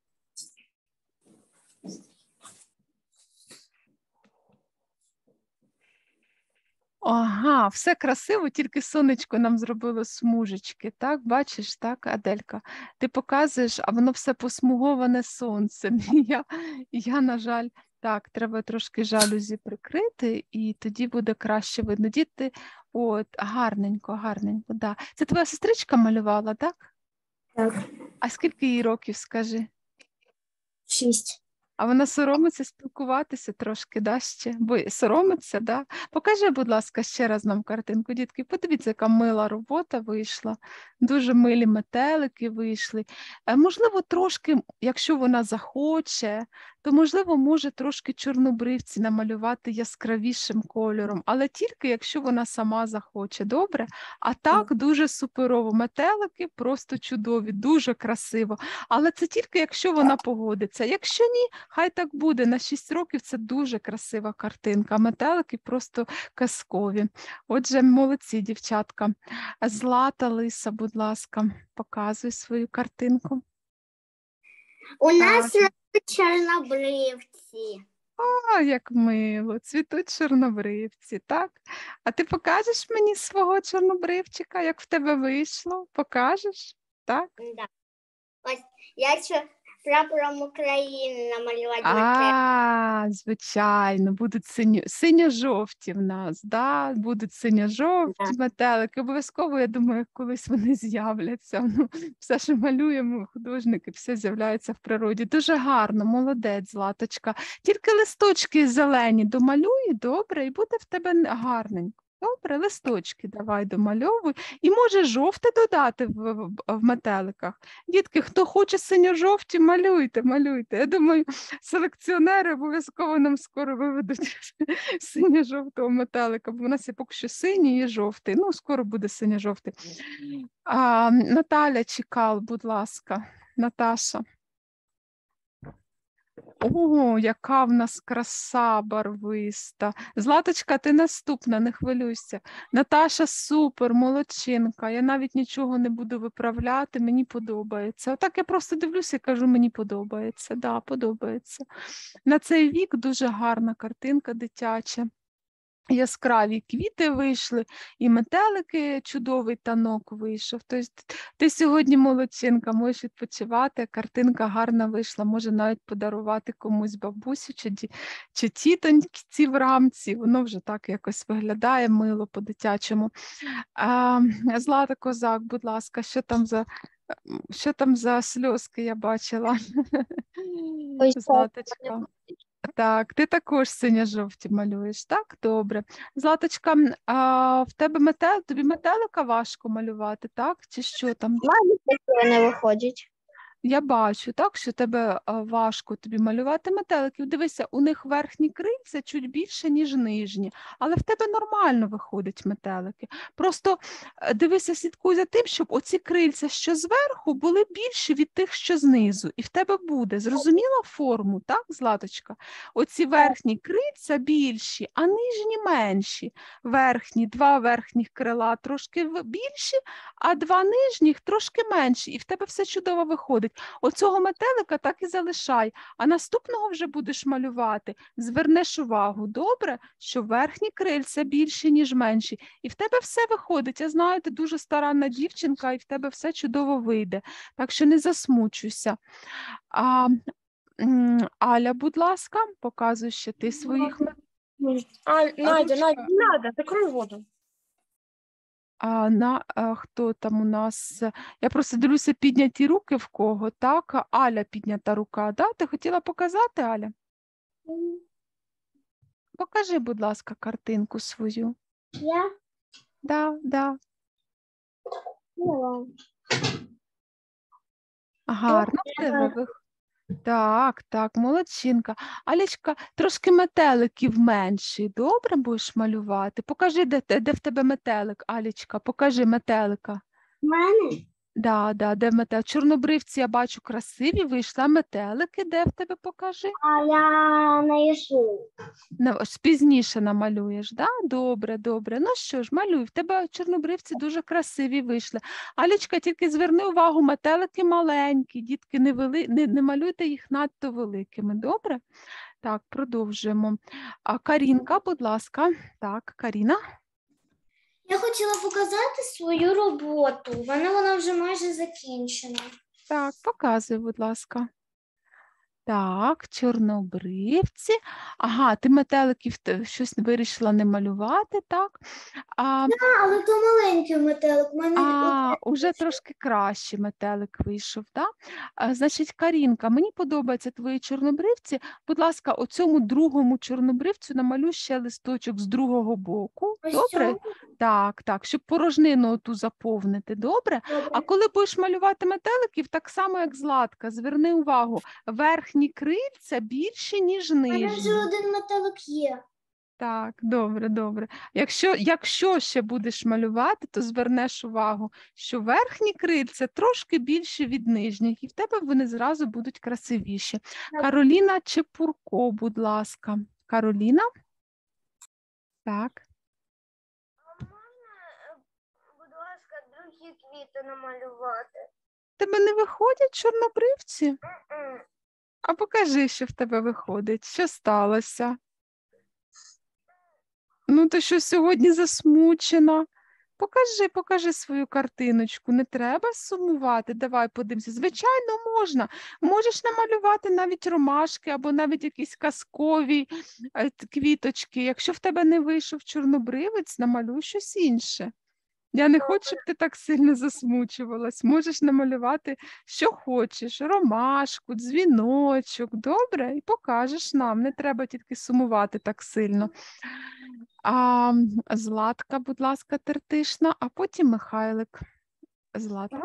Ага, все красиво, тільки сонечко нам зробило смужечки, так? Бачиш, так, Аделька? Ти показуєш, а воно все посмуговане сонцем. І Я, я, на жаль, так, треба трошки жалюзі прикрити, і тоді буде краще видно. Діти, от, гарненько, гарненько, да. Це твоя сестричка малювала, так? Так, А скільки їй років, скажи? шість. А вона соромиться спілкуватися трошки, да, ще? Бо соромиться, да? Покажи, будь ласка, ще раз нам картинку, дітки. Подивіться, яка мила робота вийшла. Дуже милі метелики вийшли. Е, Можливо, трошки, якщо вона захоче, то, можливо, може трошки чорнобривці намалювати яскравішим кольором, але тільки, якщо вона сама захоче, добре? А так, дуже суперово. Метелики просто чудові, дуже красиво. Але це тільки, якщо вона погодиться. Якщо ні, хай так буде. На шість років це дуже красива картинка. Метелики просто казкові. Отже, молодці, дівчатка. Злата Лиса, будь ласка, показуй свою картинку. У нас Так. чорнобривці. О, як мило, цвітуть чорнобривці, так? А ти покажеш мені свого чорнобривчика, як в тебе вийшло? Покажеш? Так? Да. Ось я ще прапором України намалювати метелик. А, звичайно, будуть синьо, синьо-жовті в нас, да? Будуть синьо-жовті метелики. Обов'язково, я думаю, колись вони з'являться. Ну, все, що малюємо, художники, все з'являється в природі. Дуже гарно, молодець, Златочка. Тільки листочки зелені домалюй, добре, і буде в тебе гарненько. Добре, листочки давай домальовуй. І може жовте додати в, в, в метеликах. Дітки, хто хоче синьо-жовті, малюйте, малюйте. Я думаю, селекціонери обов'язково нам скоро виведуть синьо-жовтого метелика, бо в нас є поки що синій і жовтий. Ну, скоро буде синьо-жовтий. А, Наталя Чекал, будь ласка. Наташа. О, яка в нас краса барвиста. Златочка, ти наступна, не хвилюйся. Наташа супер, молодчинка. Я навіть нічого не буду виправляти, мені подобається. Отак я просто дивлюся і кажу, мені подобається. Да, подобається. На цей вік дуже гарна картинка дитяча. Яскраві квіти вийшли, і метелики, чудовий танок вийшов. Тобто ти сьогодні молодчинка, можеш відпочивати, картинка гарна вийшла, може навіть подарувати комусь бабусю чи, ді- чи тітоньці в рамці, воно вже так якось виглядає мило по-дитячому. А, Злата Козак, будь ласка, що там за, що там за сльозки я бачила? Ось так. Златочка. Так, ти також синьо-жовті малюєш, так? Добре. Златочка, м, а в тебе метел, тобі метелика важко малювати, так? Чи що там? Не виходять. Я бачу, так, що тебе а, важко тобі малювати метеликів. Дивися, у них верхні крильця чуть більше, ніж нижні, але в тебе нормально виходять метелики. Просто е, дивися, слідкуй за тим, щоб оці крильця, що зверху, були більші від тих, що знизу. І в тебе буде. Зрозуміла форму, так, Златочка? Оці верхні крильця більші, а нижні менші. Верхні, два верхніх крила трошки в- більші, а два нижніх трошки менші. І в тебе все чудово виходить. Оцього метелика так і залишай, а наступного вже будеш малювати. Звернеш увагу, добре, що верхні крильця більші, ніж менші. І в тебе все виходить. Я знаю, ти дуже старанна дівчинка, і в тебе все чудово вийде. Так що не засмучуйся. А, м, Аля, будь ласка, показуй ще ти своїх. А, Надя, ручка? Надя, не надо, закрой воду. А, на, а, хто там у нас? Я просто дивлюся, підняті руки в кого, так? А Аля піднята рука, да? Ти хотіла показати, Аля? Покажи, будь ласка, картинку свою. Я? Да, да. Ну, Гарно в тебе вих- Так, так, молодчинка. Алічка, трошки метеликів менший. Добре будеш малювати? Покажи, де, те- де в тебе метелик, Алічка, покажи метелика. У мене? Да, да, де метелик? Чорнобривці, я бачу, красиві вийшли, а метелики де в тебе, покажи? А я нарисую. На- ось пізніше намалюєш, да? Добре, добре. Ну що ж, малюй, в тебе чорнобривці дуже красиві вийшли. Алічка, тільки зверни увагу, метелики маленькі, дітки, не, вели... не, не малюйте їх надто великими, добре? Так, продовжуємо. А Карінка, будь ласка. Так, Каріна. Я хотіла показати свою роботу. Вона, вона вже майже закінчена. Так, показуй, будь ласка. Так, чорнобривці. Ага, ти метеликів те- щось вирішила не малювати, так? А, А, але то маленький метелик. У мене а, оце уже більше. трошки краще метелик вийшов, так? А, значить, Карінка, мені подобаються твої чорнобривці. Будь ласка, оцьому другому чорнобривцю намалюй ще листочок з другого боку. Ось Добре? цьому? Так, так, щоб порожнину оту заповнити, добре? А Добре. коли будеш малювати метеликів, так само, як Златка, зверни увагу, верхні крильця більші, ніж У мене вже нижні. один метелик є. Так, добре, добре. Якщо, якщо ще будеш малювати, то звернеш увагу, що верхні крильця трошки більші від нижніх, і в тебе вони зразу будуть красивіші. Кароліна Чепурко, будь ласка. Кароліна? Так. Будь ласка, другі квіти намалювати. В тебе не виходять чорнобривці? А покажи, що в тебе виходить. Що сталося? Ну, ти що сьогодні засмучена? Покажи, покажи свою картиночку. Не треба сумувати. Давай подивимося. Звичайно, можна. Можеш намалювати навіть ромашки або навіть якісь казкові е, т- квіточки. Якщо в тебе не вийшов чорнобривець, намалюй щось інше. Я не хочу, щоб ти так сильно засмучувалась. Можеш намалювати, що хочеш, ромашку, дзвіночок, добре? І покажеш нам. Не треба тільки сумувати так сильно. А, м, Златка, будь ласка, Тертишна, а потім Михайлик. Злата.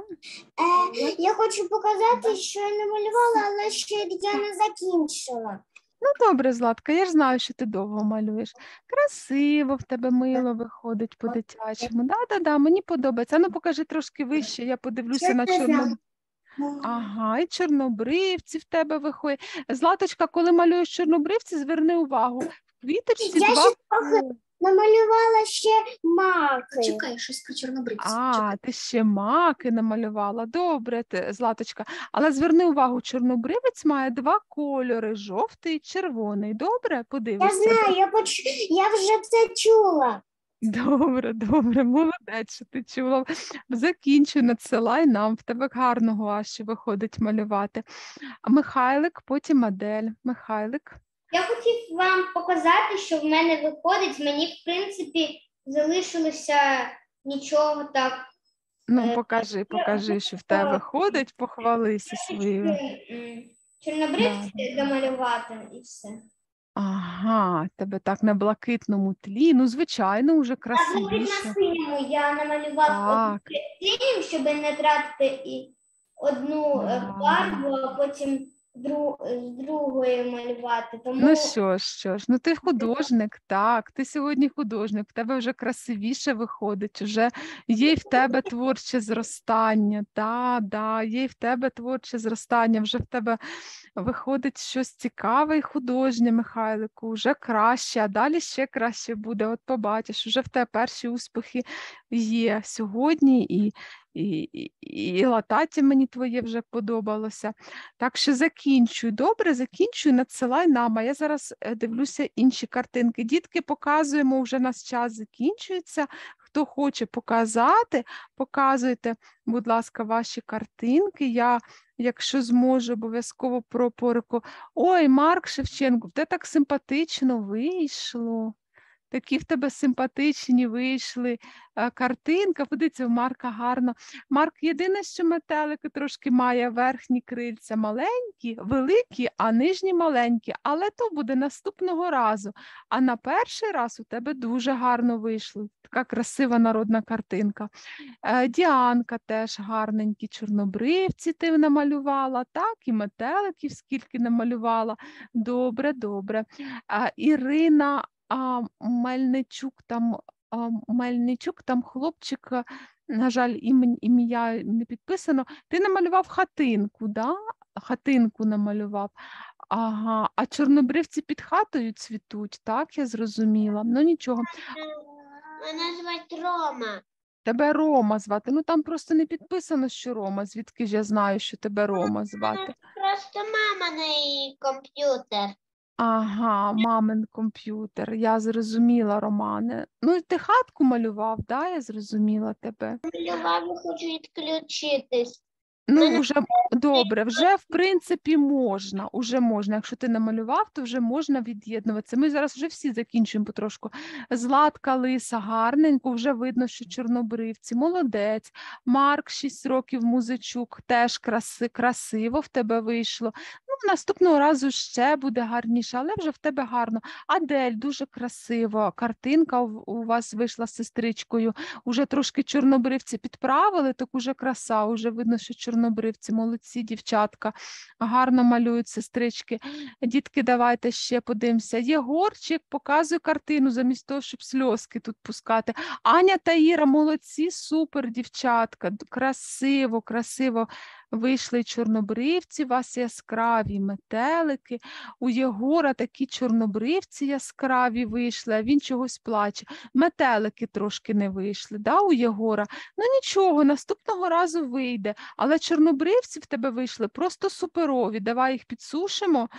Е, я хочу показати, що я намалювала, але ще я не закінчила. Ну, добре, Златка, я ж знаю, що ти довго малюєш. Красиво в тебе мило виходить по-дитячому. Да-да-да, мені подобається. А ну, покажи трошки вище, я подивлюся на чорно. Ага, і чорнобривці в тебе виходять. Златочка, коли малюєш чорнобривці, зверни увагу. В квіточці Я два. ще трохи намалювала ще маки. Чекай, щось про чорнобривців. А, ти ще маки намалювала. Добре, ти, Златочка. Але зверни увагу, чорнобривець має два кольори: жовтий і червоний. Добре, Я подивишся. знаю, я, поч... я вже це чула. Добре, добре, молодець, що ти чула. Закінчуй, надсилай нам, в тебе гарно гуаші виходить малювати. А Михайлик, потім Адель. Михайлик. Я хотів вам показати, що в мене виходить. Мені, в принципі, залишилося нічого так. Ну, Е, покажи, покажи, що в тебе виходить, похвалися своєю. м, Чорнобривці домалювати і все. Ага, тебе так на блакитному тлі. Ну, звичайно, уже А на красивіше. синьому я намалював одну Так, синю, щоб не тратити і одну е, Да. фарбу, а потім дру... з другої малювати. Тому ну що ж, що ж, ну ти художник, так, ти сьогодні художник, в тебе вже красивіше виходить, вже є й в тебе творче зростання, да, да, є й в тебе творче зростання, вже в тебе виходить щось цікаве і художнє, Михайлику, вже краще, а далі ще краще буде, от побачиш, вже в тебе перші успіхи є сьогодні, і, і, і, і лататі мені твоє вже подобалося. Так що закінчуй, добре, закінчуй, надсилай нам, а я зараз е, дивлюся інші картинки. Дітки, показуємо, вже наш час закінчується. Хто хоче показати, показуйте, будь ласка, ваші картинки. Я, якщо зможу, обов'язково пропорику. Ой, Марк Шевченко, в тебе так симпатично вийшло. Такі в тебе симпатичні вийшли е, картинка. Подивіться, у Марка гарно. Марк єдине, що метелики трошки має верхні крильця маленькі, великі, а нижні маленькі. Але то буде наступного разу. А на перший раз у тебе дуже гарно вийшло. Така красива народна картинка. Е, Діанка теж гарненькі чорнобривці ти намалювала, так, і метеликів скільки намалювала. Добре, добре. Е, Ірина а, Мельничук, там, а, Мельничук, там хлопчик, е, на жаль, ім- ім'я не підписано. Ти намалював хатинку, да? Хатинку намалював. Ага, а чорнобривці під хатою цвітуть, так, я зрозуміла. Ну нічого. Мене звати Рома. Тебе Рома звати. Ну там просто не підписано, що Рома. Звідки ж я знаю, що тебе Рома звати? Просто мама на її комп'ютер. Ага, мамин комп'ютер. Я зрозуміла, Романе. Ну, і ти хатку малював, да? Я зрозуміла тебе. Малював, я хочу відключитись. Ну, вже добре, вже в принципі можна, уже можна. Якщо ти намалював, то вже можна від'єднуватися. Ми зараз вже всі закінчуємо потрошку. Златка Лиса, гарненько, вже видно, що чорнобривці, молодець. Марк, шість років, Музичук, теж краси, красиво в тебе вийшло. Ну, наступного разу ще буде гарніше, але вже в тебе гарно. Адель, дуже красиво, картинка у у вас вийшла з сестричкою. Уже трошки чорнобривці підправили, так уже краса, уже видно, що чорнобривці, молодці, дівчатка, гарно малюють сестрички. Дітки, давайте ще подивимося. Єгорчик показує картину, замість того, щоб сльозки тут пускати. Аня та Іра, молодці, супер, дівчатка, д- красиво, красиво вийшли чорнобривці, у вас яскраві метелики, у Єгора такі чорнобривці яскраві вийшли, а він чогось плаче. Метелики трошки не вийшли, да, у Єгора? Ну нічого, наступного разу вийде. Але чорнобривці в тебе вийшли просто суперові. Давай їх підсушимо,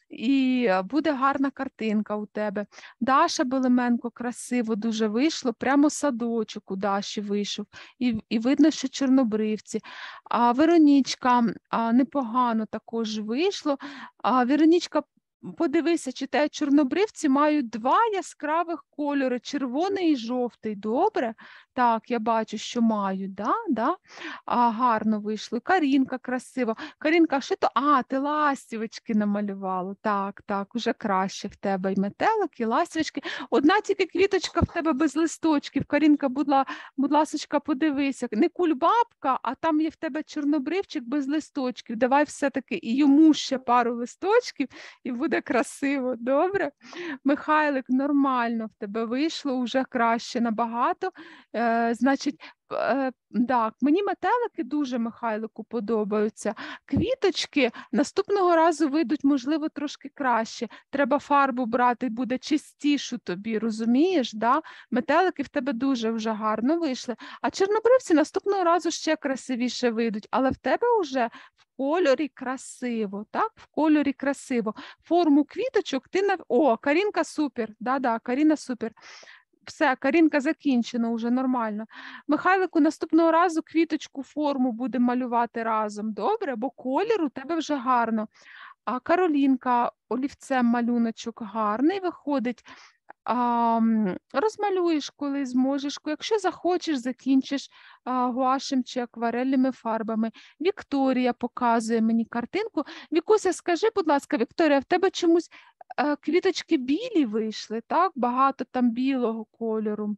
і е, буде гарна картинка у тебе. Даша Белеменко, красиво дуже вийшло, прямо садочок у Даші вийшов. І, і видно, що чорнобривці. А Веронічка, а, непогано також вийшло. А Веронічка, подивися, чи те чорнобривці мають два яскравих кольори, червоний і жовтий. Добре? Так, я бачу, що мають, да? Да? А, гарно вийшло. І Карінка красиво. Карінка, а що то? А, ти ластівочки намалювала. Так, так, уже краще в тебе і метелик, і ластівочки. Одна тільки квіточка в тебе без листочків. Карінка, будь, ла- будь ласочка, подивися. Не кульбабка, а там є в тебе чорнобривчик без листочків. Давай все-таки і йому ще пару листочків, і буде красиво. Добре? Михайлик, нормально в тебе вийшло, уже краще набагато. Е, значить, е, так, мені метелики дуже, Михайлику, подобаються. Квіточки наступного разу вийдуть, можливо, трошки краще. Треба фарбу брати, буде чистішу тобі, розумієш? Да? Метелики в тебе дуже вже гарно вийшли. А чорнобривці наступного разу ще красивіше вийдуть, але в тебе вже в кольорі красиво, так? В кольорі красиво. Форму квіточок ти на... О, Карінка супер, да-да, Каріна супер. Все, Карінка, закінчено вже нормально. Михайлику, наступного разу квіточку форму будемо малювати разом, добре? Бо колір у тебе вже гарно. А Каролінка, олівцем малюночок гарний виходить. А, м, розмалюєш, коли зможеш. Якщо захочеш, закінчиш а, гуашем чи акварельними фарбами. Вікторія показує мені картинку. Вікуся, скажи, будь ласка, Вікторія, в тебе чомусь е, квіточки білі вийшли, так? Багато там білого кольору.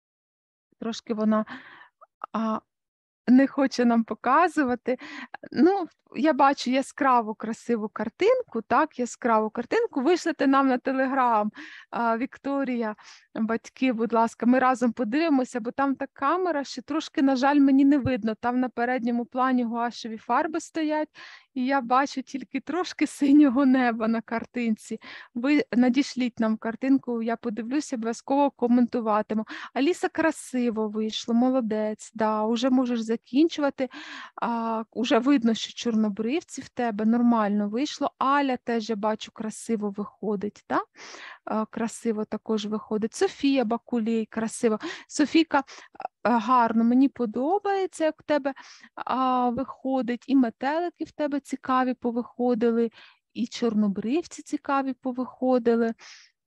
Трошки вона а, не хоче нам показувати. Ну, я бачу яскраву красиву картинку, так, яскраву картинку. Вишлете нам на Телеграм, а, Вікторія, батьки, будь ласка, ми разом подивимося, бо там та камера, що трошки, на жаль, мені не видно. Там на передньому плані гуашеві фарби стоять, і я бачу тільки трошки синього неба на картинці. Ви надішліть нам картинку, я подивлюся, обов'язково коментуватиму. Аліса, красиво вийшло, молодець, да, уже можеш закінчувати. А, уже видно, що чорнобривці в тебе нормально вийшло. Аля теж, я бачу, красиво виходить, да? А, красиво також виходить. Софія Бакулей, красиво. Софійка, а, гарно, мені подобається, як в тебе а, виходить. І метелики в тебе цікаві повиходили, і чорнобривці цікаві повиходили.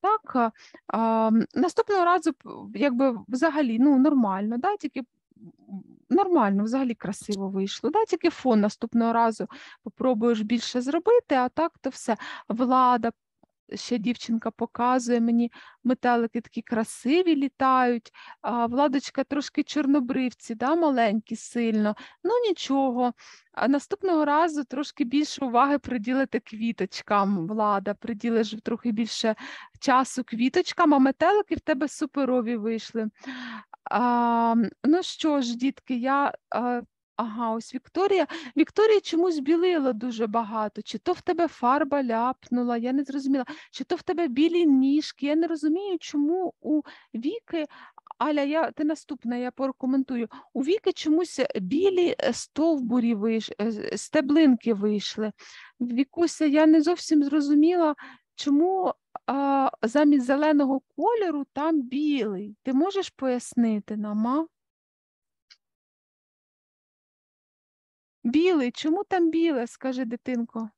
так, а, наступного разу п- якби взагалі ну, нормально, да, тільки нормально, взагалі красиво вийшло. Да? Тільки фон наступного разу попробуєш більше зробити, а так то все. Влада, ще дівчинка показує мені, метелики такі красиві літають, а Владочка трошки чорнобривці, да, маленькі сильно, ну нічого. А наступного разу трошки більше уваги приділити квіточкам, Влада, приділиш трохи більше часу квіточкам, а метелики в тебе суперові вийшли. А, ну що ж, дітки, я... А, ага, ось Вікторія. Вікторія чомусь білила дуже багато. Чи то в тебе фарба ляпнула, я не зрозуміла. Чи то в тебе білі ніжки. Я не розумію, чому у Віки, Аля, я, ти наступна, я прокоментую. У Віки чомусь білі е, стовбурі вийш, е, з- стеблинки вийшли. Вікуся, я не зовсім зрозуміла, чому а, замість зеленого кольору там білий. Ти можеш пояснити нам, а? Білий, чому там біле, скажи, дитинко?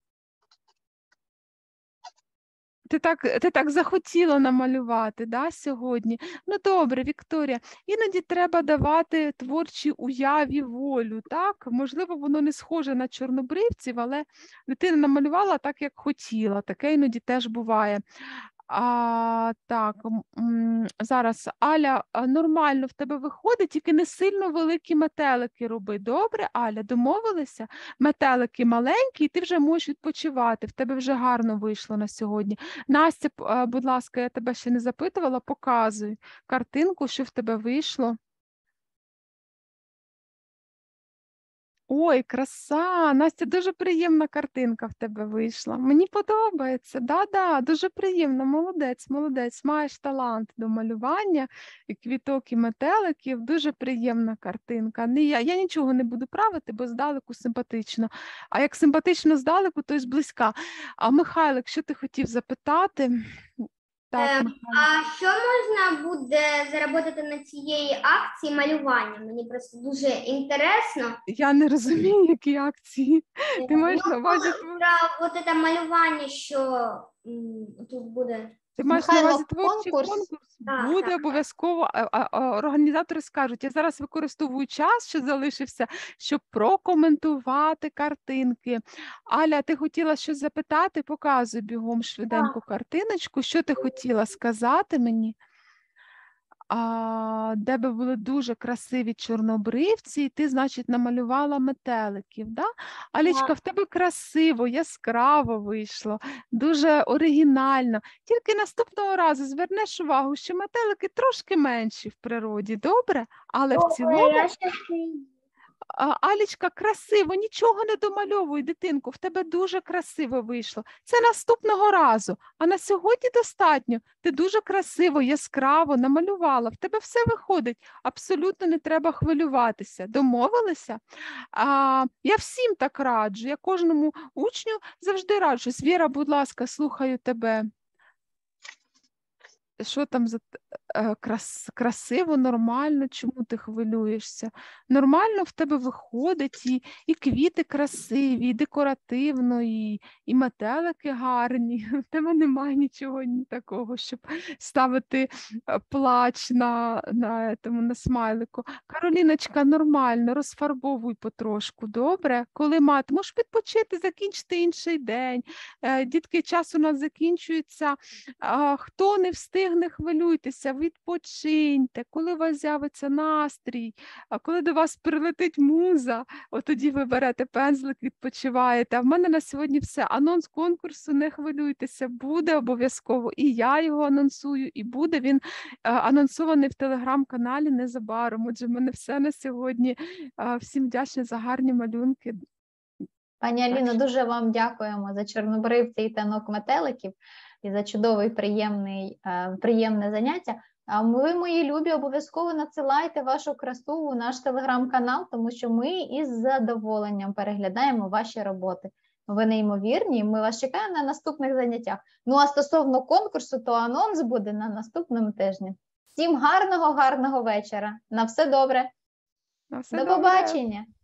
Ти так, ти так захотіла намалювати, да, сьогодні? Ну добре, Вікторія, іноді треба давати творчій уяві волю, так? Можливо, воно не схоже на чорнобривців, але дитина намалювала так, як хотіла. Таке іноді теж буває. А, так, м, м, зараз, Аля, а, нормально в тебе виходить, тільки не сильно великі метелики роби. Добре, Аля, домовилися? Метелики маленькі, і ти вже можеш відпочивати. В тебе вже гарно вийшло на сьогодні. Настя, п- а, будь ласка, я тебе ще не запитувала, показуй картинку, що в тебе вийшло. Ой, краса! Настя, дуже приємна картинка в тебе вийшла. Мені подобається. Да-да, дуже приємно. Молодець, молодець. Маєш талант до малювання, і квіток, і метеликів. Дуже приємна картинка. Не я, я нічого не буду правити, бо здалеку симпатично. А як симпатично здалеку, то й зблизька. А Михайлик, що ти хотів запитати? Так, Ем, Михайлик. А що можна буде заробити на цієї акції малювання? Мені просто дуже інтересно. Я не розумію, які акції. Ти маєш Ну, на увазі Про от це малювання, що м, тут буде. Ти маєш на Михайло, увазі творчий конкурс? конкурс? Так, Буде так. обов'язково. а- а- а Організатори скажуть, я зараз використовую час, що залишився, щоб прокоментувати картинки. Аля, ти хотіла щось запитати? Показуй бігом швиденько картиночку. Що ти хотіла сказати мені? А, де би були дуже красиві чорнобривці, і ти, значить, намалювала метеликів, да? Алічка, в тебе красиво, яскраво вийшло, дуже оригінально. Тільки наступного разу звернеш увагу, що метелики трошки менші в природі, добре? Але в цілому, Я щас а, Алічка, красиво, нічого не домальовуй, дитинку, в тебе дуже красиво вийшло. Це наступного разу, а на сьогодні достатньо. Ти дуже красиво, яскраво намалювала, в тебе все виходить, абсолютно не треба хвилюватися. Домовилися? А, я всім так раджу, я кожному учню завжди раджу. Віра, будь ласка, слухаю тебе. Що там за т- е, крас, красиво, нормально, чому ти хвилюєшся? Нормально в тебе виходить, і, і квіти красиві, і декоративно, і, і метелики гарні. В тебе немає нічого ні такого, щоб ставити е, плач на, на, тому, на смайлику. Кароліночка, нормально, розфарбовуй потрошку, добре? Коли мати, можеш відпочити, закінчити інший день. Е, Дітки, час у нас закінчується. А, хто не встиг, не хвилюйтеся, відпочиньте, коли у вас з'явиться настрій, а коли до вас прилетить муза, от тоді ви берете пензлик, відпочиваєте. А в мене на сьогодні все. Анонс конкурсу, не хвилюйтеся, буде обов'язково. І я його анонсую, і буде він е, анонсований в телеграм-каналі незабаром. Отже, в мене все на сьогодні. Е, Всім вдячна за гарні малюнки. Пані Аліно, дуже вам дякуємо за чорнобривці і танок метеликів і за чудовий приємний, е, приємне заняття. А ви, мої любі, обов'язково надсилайте вашу красу у наш телеграм-канал, тому що ми із задоволенням переглядаємо ваші роботи. Ви неймовірні, ми вас чекаємо на наступних заняттях. Ну а стосовно конкурсу, то анонс буде на наступному тижні. Всім гарного, гарного вечора. На все добре. На все До добре. побачення.